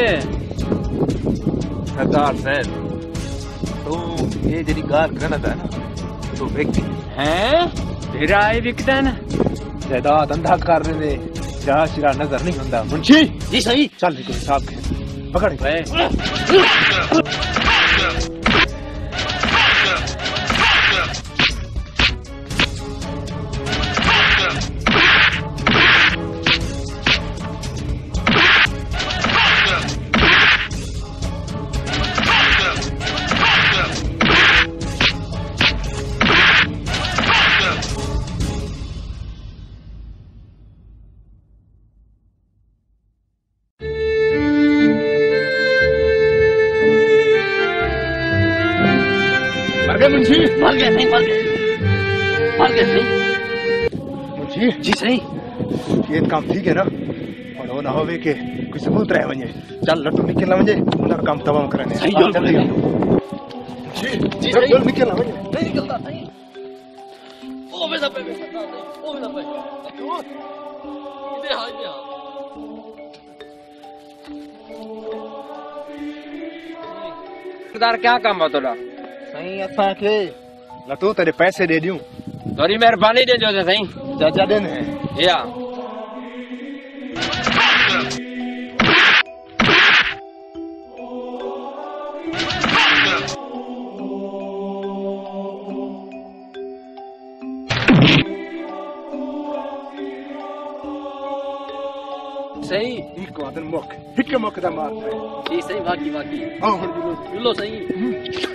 सरदार साहब तो ये जरी गाल करना था ना तो व्यक्ति हैं भिराई बिकता ना जायदाद अंधा कर रहे जा शिरा नजर नहीं हुंदा मुंशी जी सही चल कोई साहब के पकड़ गए मुंशी मर गए नहीं मर गए मर गए नहीं मुंशी जी सही ये काम ठीक है ना और वो ना होवे के कोई सबूत रहे वने चल लट्टू निकल ना वने उनका काम तमाम करने सही जल्दी जी जी जल्दी निकल ना वने नहीं निकलता नहीं ओ बेटा पे बेटा ओ बेटा पे क्यों इधर आ इधर सरदार क्या काम है तोड़ा सही असा के लटू तेरे पैसे दे दूं थोड़ी मेहरबानी दे दो सही चाचा देने हैं या सही एक आदन मुख हिक मुख दा मार है जी सही बाकी बाकी हां बोलो बोलो सही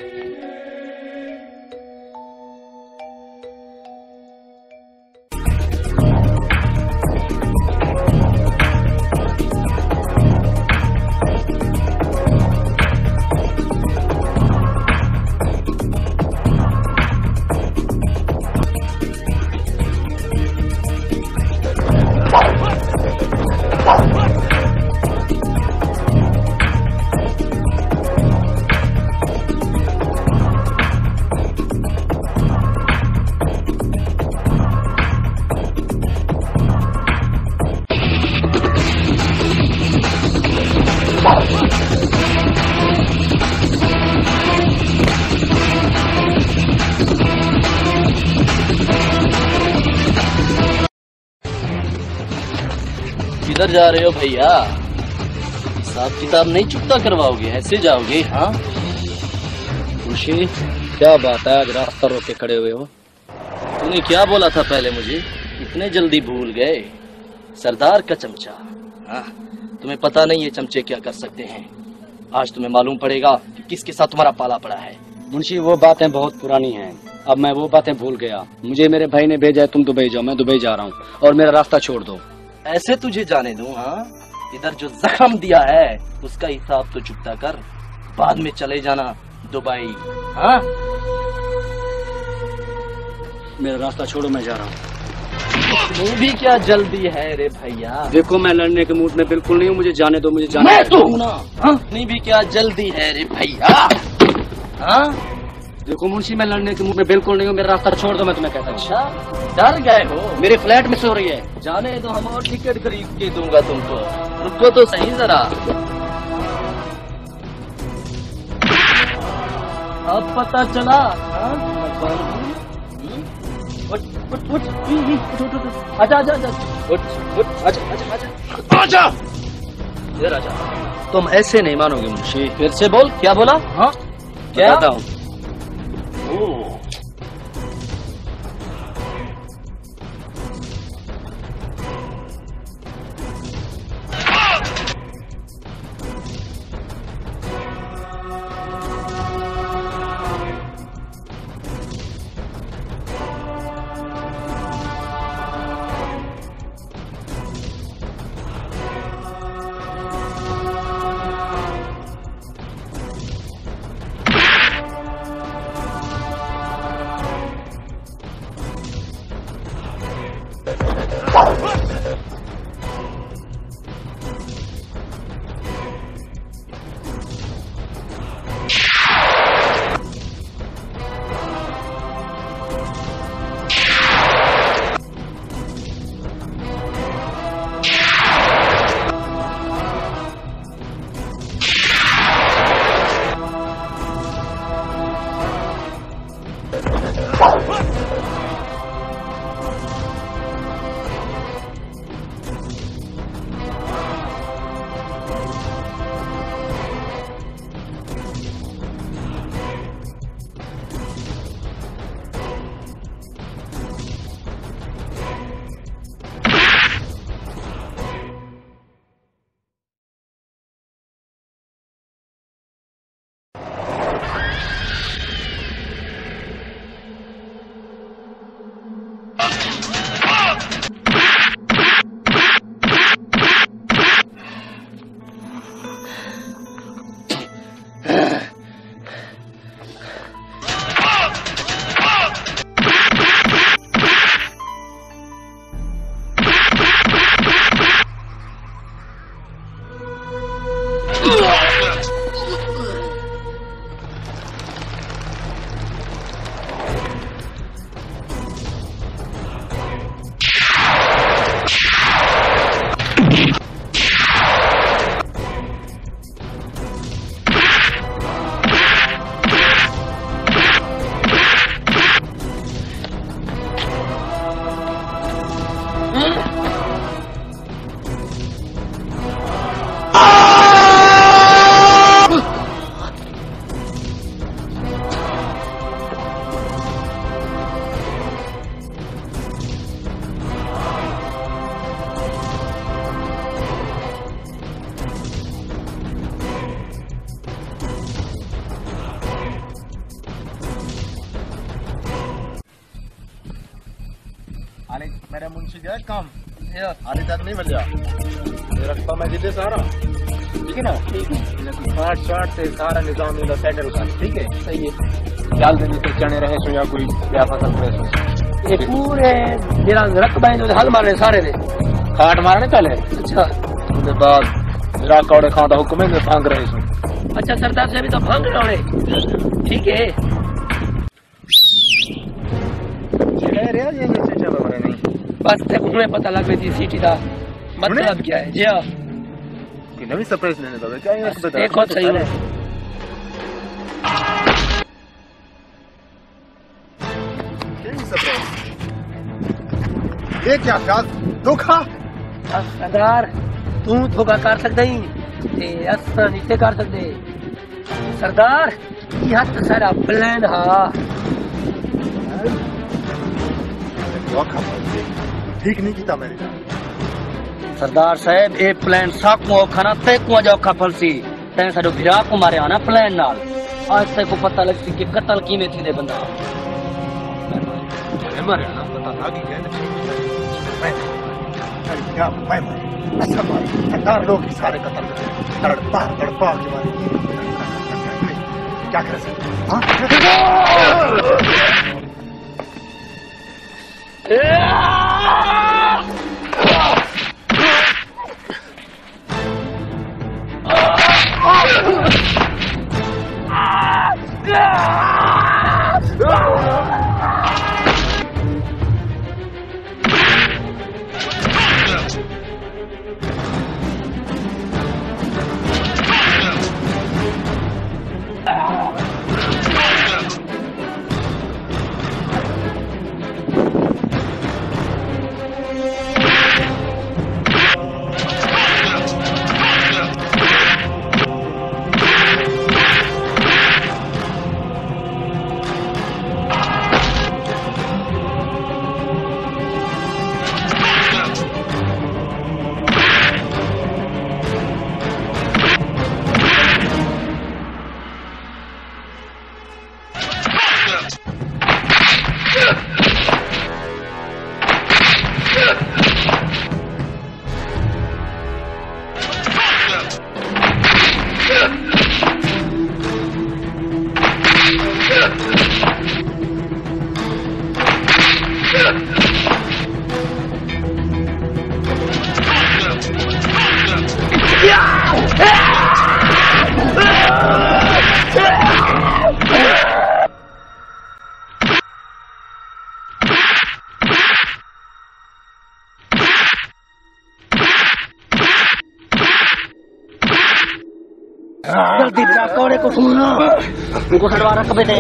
किधर जा रहे हो भैया? हिसाब किताब नहीं चुकता करवाओगे? ऐसे जाओगे? हाँ खुशी क्या बात है, आज रास्ता रोक के खड़े हुए हो? तूने क्या बोला था पहले मुझे? इतने जल्दी भूल गए? सरदार का चमचा। हाँ तुम्हें पता नहीं ये चमचे क्या कर सकते हैं। आज तुम्हें मालूम पड़ेगा कि किसके साथ तुम्हारा पाला पड़ा है। मुंशी वो बातें बहुत पुरानी हैं, अब मैं वो बातें भूल गया। मुझे मेरे भाई ने भेजा है, तुम दुबई जाओ। मैं दुबई जा रहा हूँ और मेरा रास्ता छोड़ दो। ऐसे तुझे जाने दूं? हाँ इधर जो जख्म दिया है उसका हिसाब तो चुकता कर, बाद में चले जाना दुबई। हाँ मेरा रास्ता छोड़ो, मैं जा रहा हूँ। तू भी क्या जल्दी है रे भैया? देखो मैं लड़ने के मूड में बिल्कुल नहीं हूँ, मुझे जाने दो, मुझे जाने मैं तो हूँ ना। हाँ नहीं भी क्या जल्दी है रे भैया? हाँ देखो मुंशी मैं लड़ने के मूड में बिल्कुल नहीं हूँ, मेरा रास्ता छोड़ दो, मैं तुम्हें कहता हूँ। अच्छा डर गए हो? मेरे फ्लैट में सो रही है। जाने दो, हम और टिकट खरीद के दूंगा तुमको। रुको तो सही जरा। अब पता चला? आजा आजा आजा आजा इधर आजा। तुम ऐसे नहीं मानोगे मुंशी। फिर से बोल, क्या बोला? हाँ क्या बताता हूँ। हाले मेरे मुंशी गए काम हाले तक नहीं मिल जा रखता मैं जिते सारा ठीक है ना ठीक है फाट शाट से सारा निजाम इधर सेटल कर ठीक है सही है डाल देने तो चने रहे सो या कोई क्या फसल करे सो ये पूरे मेरा रकबा जो हल मारने सारे ने खाट मारने चले अच्छा उसके बाद मेरा कौड़े खादा हुक्म में भांग रहे सो अच्छा सरदार से भी तो भांग रहे ठीक है रे ये से चलो रे नहीं बस तक उन्हें पता लग गई सीटी का मतलब क्या है जी हां कि नवी सरप्राइज लेने दो क्या ये बता देखो सही है ये क्या क्या धोखा सरदार तू धोखा कर सकता ही ते असा नहीं कर सकते सरदार यह तो सारा प्लान हा ठीक नहीं किया मैंने सरदार साहब ए प्लान साकू खाना ते को जाओ खफल सी तै साडो भिरा को मारे आना प्लान नाल आज तक को पता लग सी कि कत्ल कीमे थी दे बंदा अरे मारे ना पता लगी गया मैं क्या मैं अच्छा मार सरदार लोग सारे कत्ल तड़पा तड़पा के मारे क्या कर सकते हां जल्दी कौड़े को ढूंढना उनको हटवा रख बेटे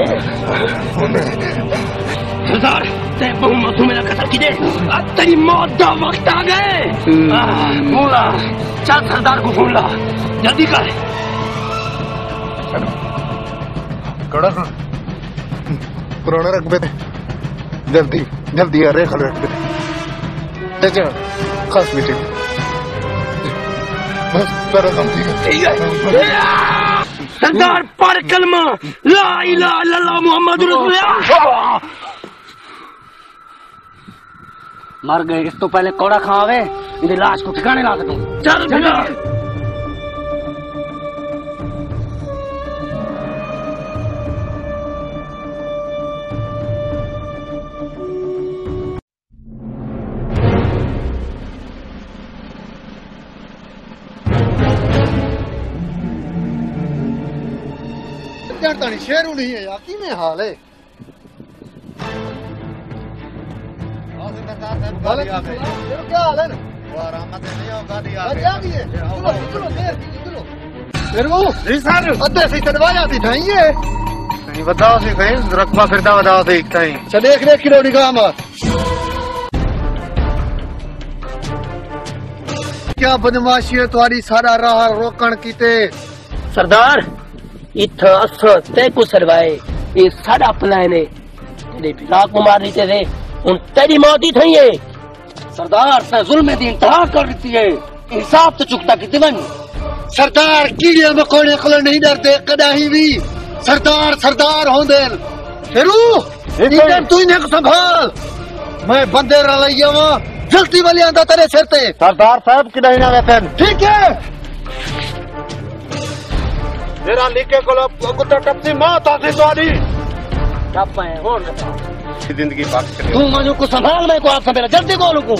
सरदार ते बहु तू मेरा कत्ल की दे तेरी मौत का वक्त आ गए बोला चल सरदार को ढूंढ ला जल्दी कर कड़ा पुराना रख बेटे जल्दी जल्दी अरे खल रख बेटे चल खास मीटिंग बस सारा काम ठीक है सरदार पर कलमा ला इलाहा इल्लल्लाह मुहम्मद रसूलुल्लाह मर गए इस तो पहले कौड़ा खावे इनकी लाश को ठिकाने ला सकूं चल बेटा नहीं शेरू नहीं है यार की में हाल है क्या हाल है ना अद्धे से चढ़वाया थी नहीं बताओ सी कहीं रखवा फिरता बताओ सी कहीं चल देख देख किलो निगाह मार क्या बदमाशी है तुम्हारी सारा राह रोकन कीते सरदार इथ अस ते को सरवाए ये सारा प्लान है तेरे पिता को मारनी तेरे उन तेरी मौत ही थई है सरदार से जुल्म दी इंतहा कर दी है इंसाफ तो चुकता कितनी बन सरदार कीड़े मकोड़े को नहीं डरते कदाही भी सरदार सरदार होंदे फिरू इधर तू इन्हें संभाल मैं बंदे रलिया वहां जल्दी वाली आंदा तेरे सिर ते सरदार साहब कि नहीं ना वेतन ठीक है मेरा लिखे को कुत्ता टपसी मां तासी तोड़ी टप है और जिंदगी पाक तू मुझे को संभाल मैं को आप मेरा जल्दी को लुकू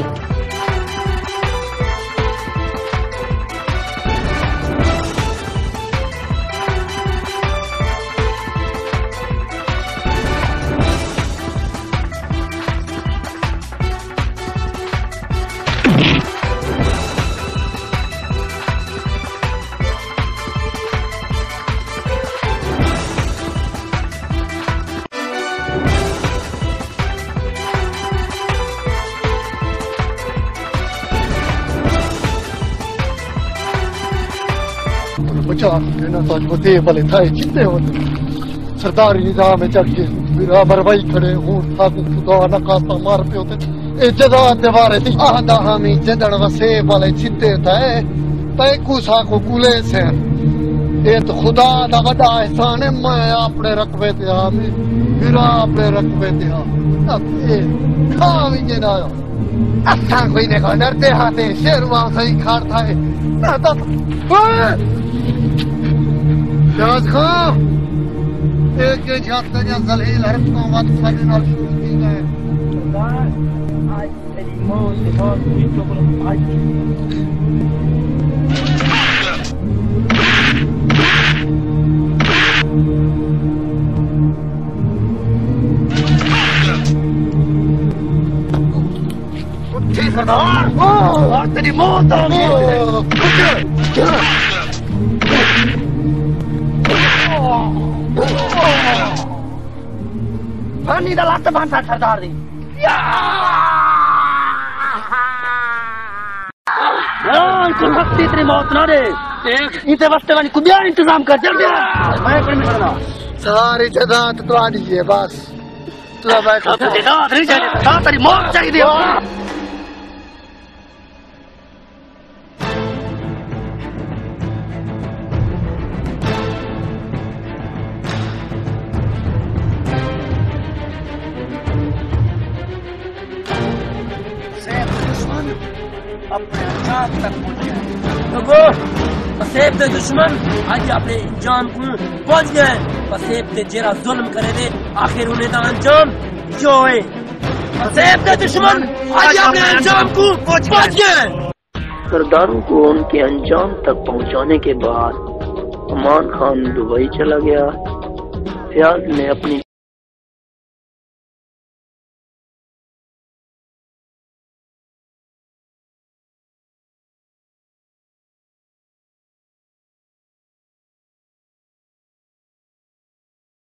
बचा ना तो होते भले था चिंते होते सरदारी निजाम में चढ़ के मेरा मरवाई खड़े हूं था खुदा न काता मार पे होते ए जदा दीवारे थी आंदा हमी जदन वसे भले चिंते था तय कुसा को कुले से ये तो खुदा दा बड़ा एहसान है मैं अपने रकबे ते आ मेरा अपने रकबे ते आ अब ए खा भी जे ना अच्छा कोई ने को डरते हाथे शेरवा सही खाड़ था ना तो Jaz khan ek ke jatta ja zalil harf ko wat sade naal shuru ki gaye सरदार आज तेरी मौत के बाद हुई तो बोलो आज उठे सरदार आज तेरी मौत आ गई पानी दा लत बांधा सरदार दी यार को वक्त इतनी मौत ना दे इते वास्ते वाली कुबिया इंतजाम कर जल्दी मैं कर में करना सारी जदात तुम्हारी है बस तू बैठ जदात नहीं चाहिए तेरी मौत चाहिए अपने अंजाम तक पहुंचे तो वो वसेब दे दुश्मन आज अपने जान को पहुंच गए वसेब दे जेरा जुल्म करे दे आखिर उन्हें दा अंजाम जो है वसेब दे दुश्मन आज अपने अंजाम को पहुंच गए सरदारों को उनके अंजाम तक पहुंचाने के बाद अमान खान दुबई चला गया फयाज ने अपनी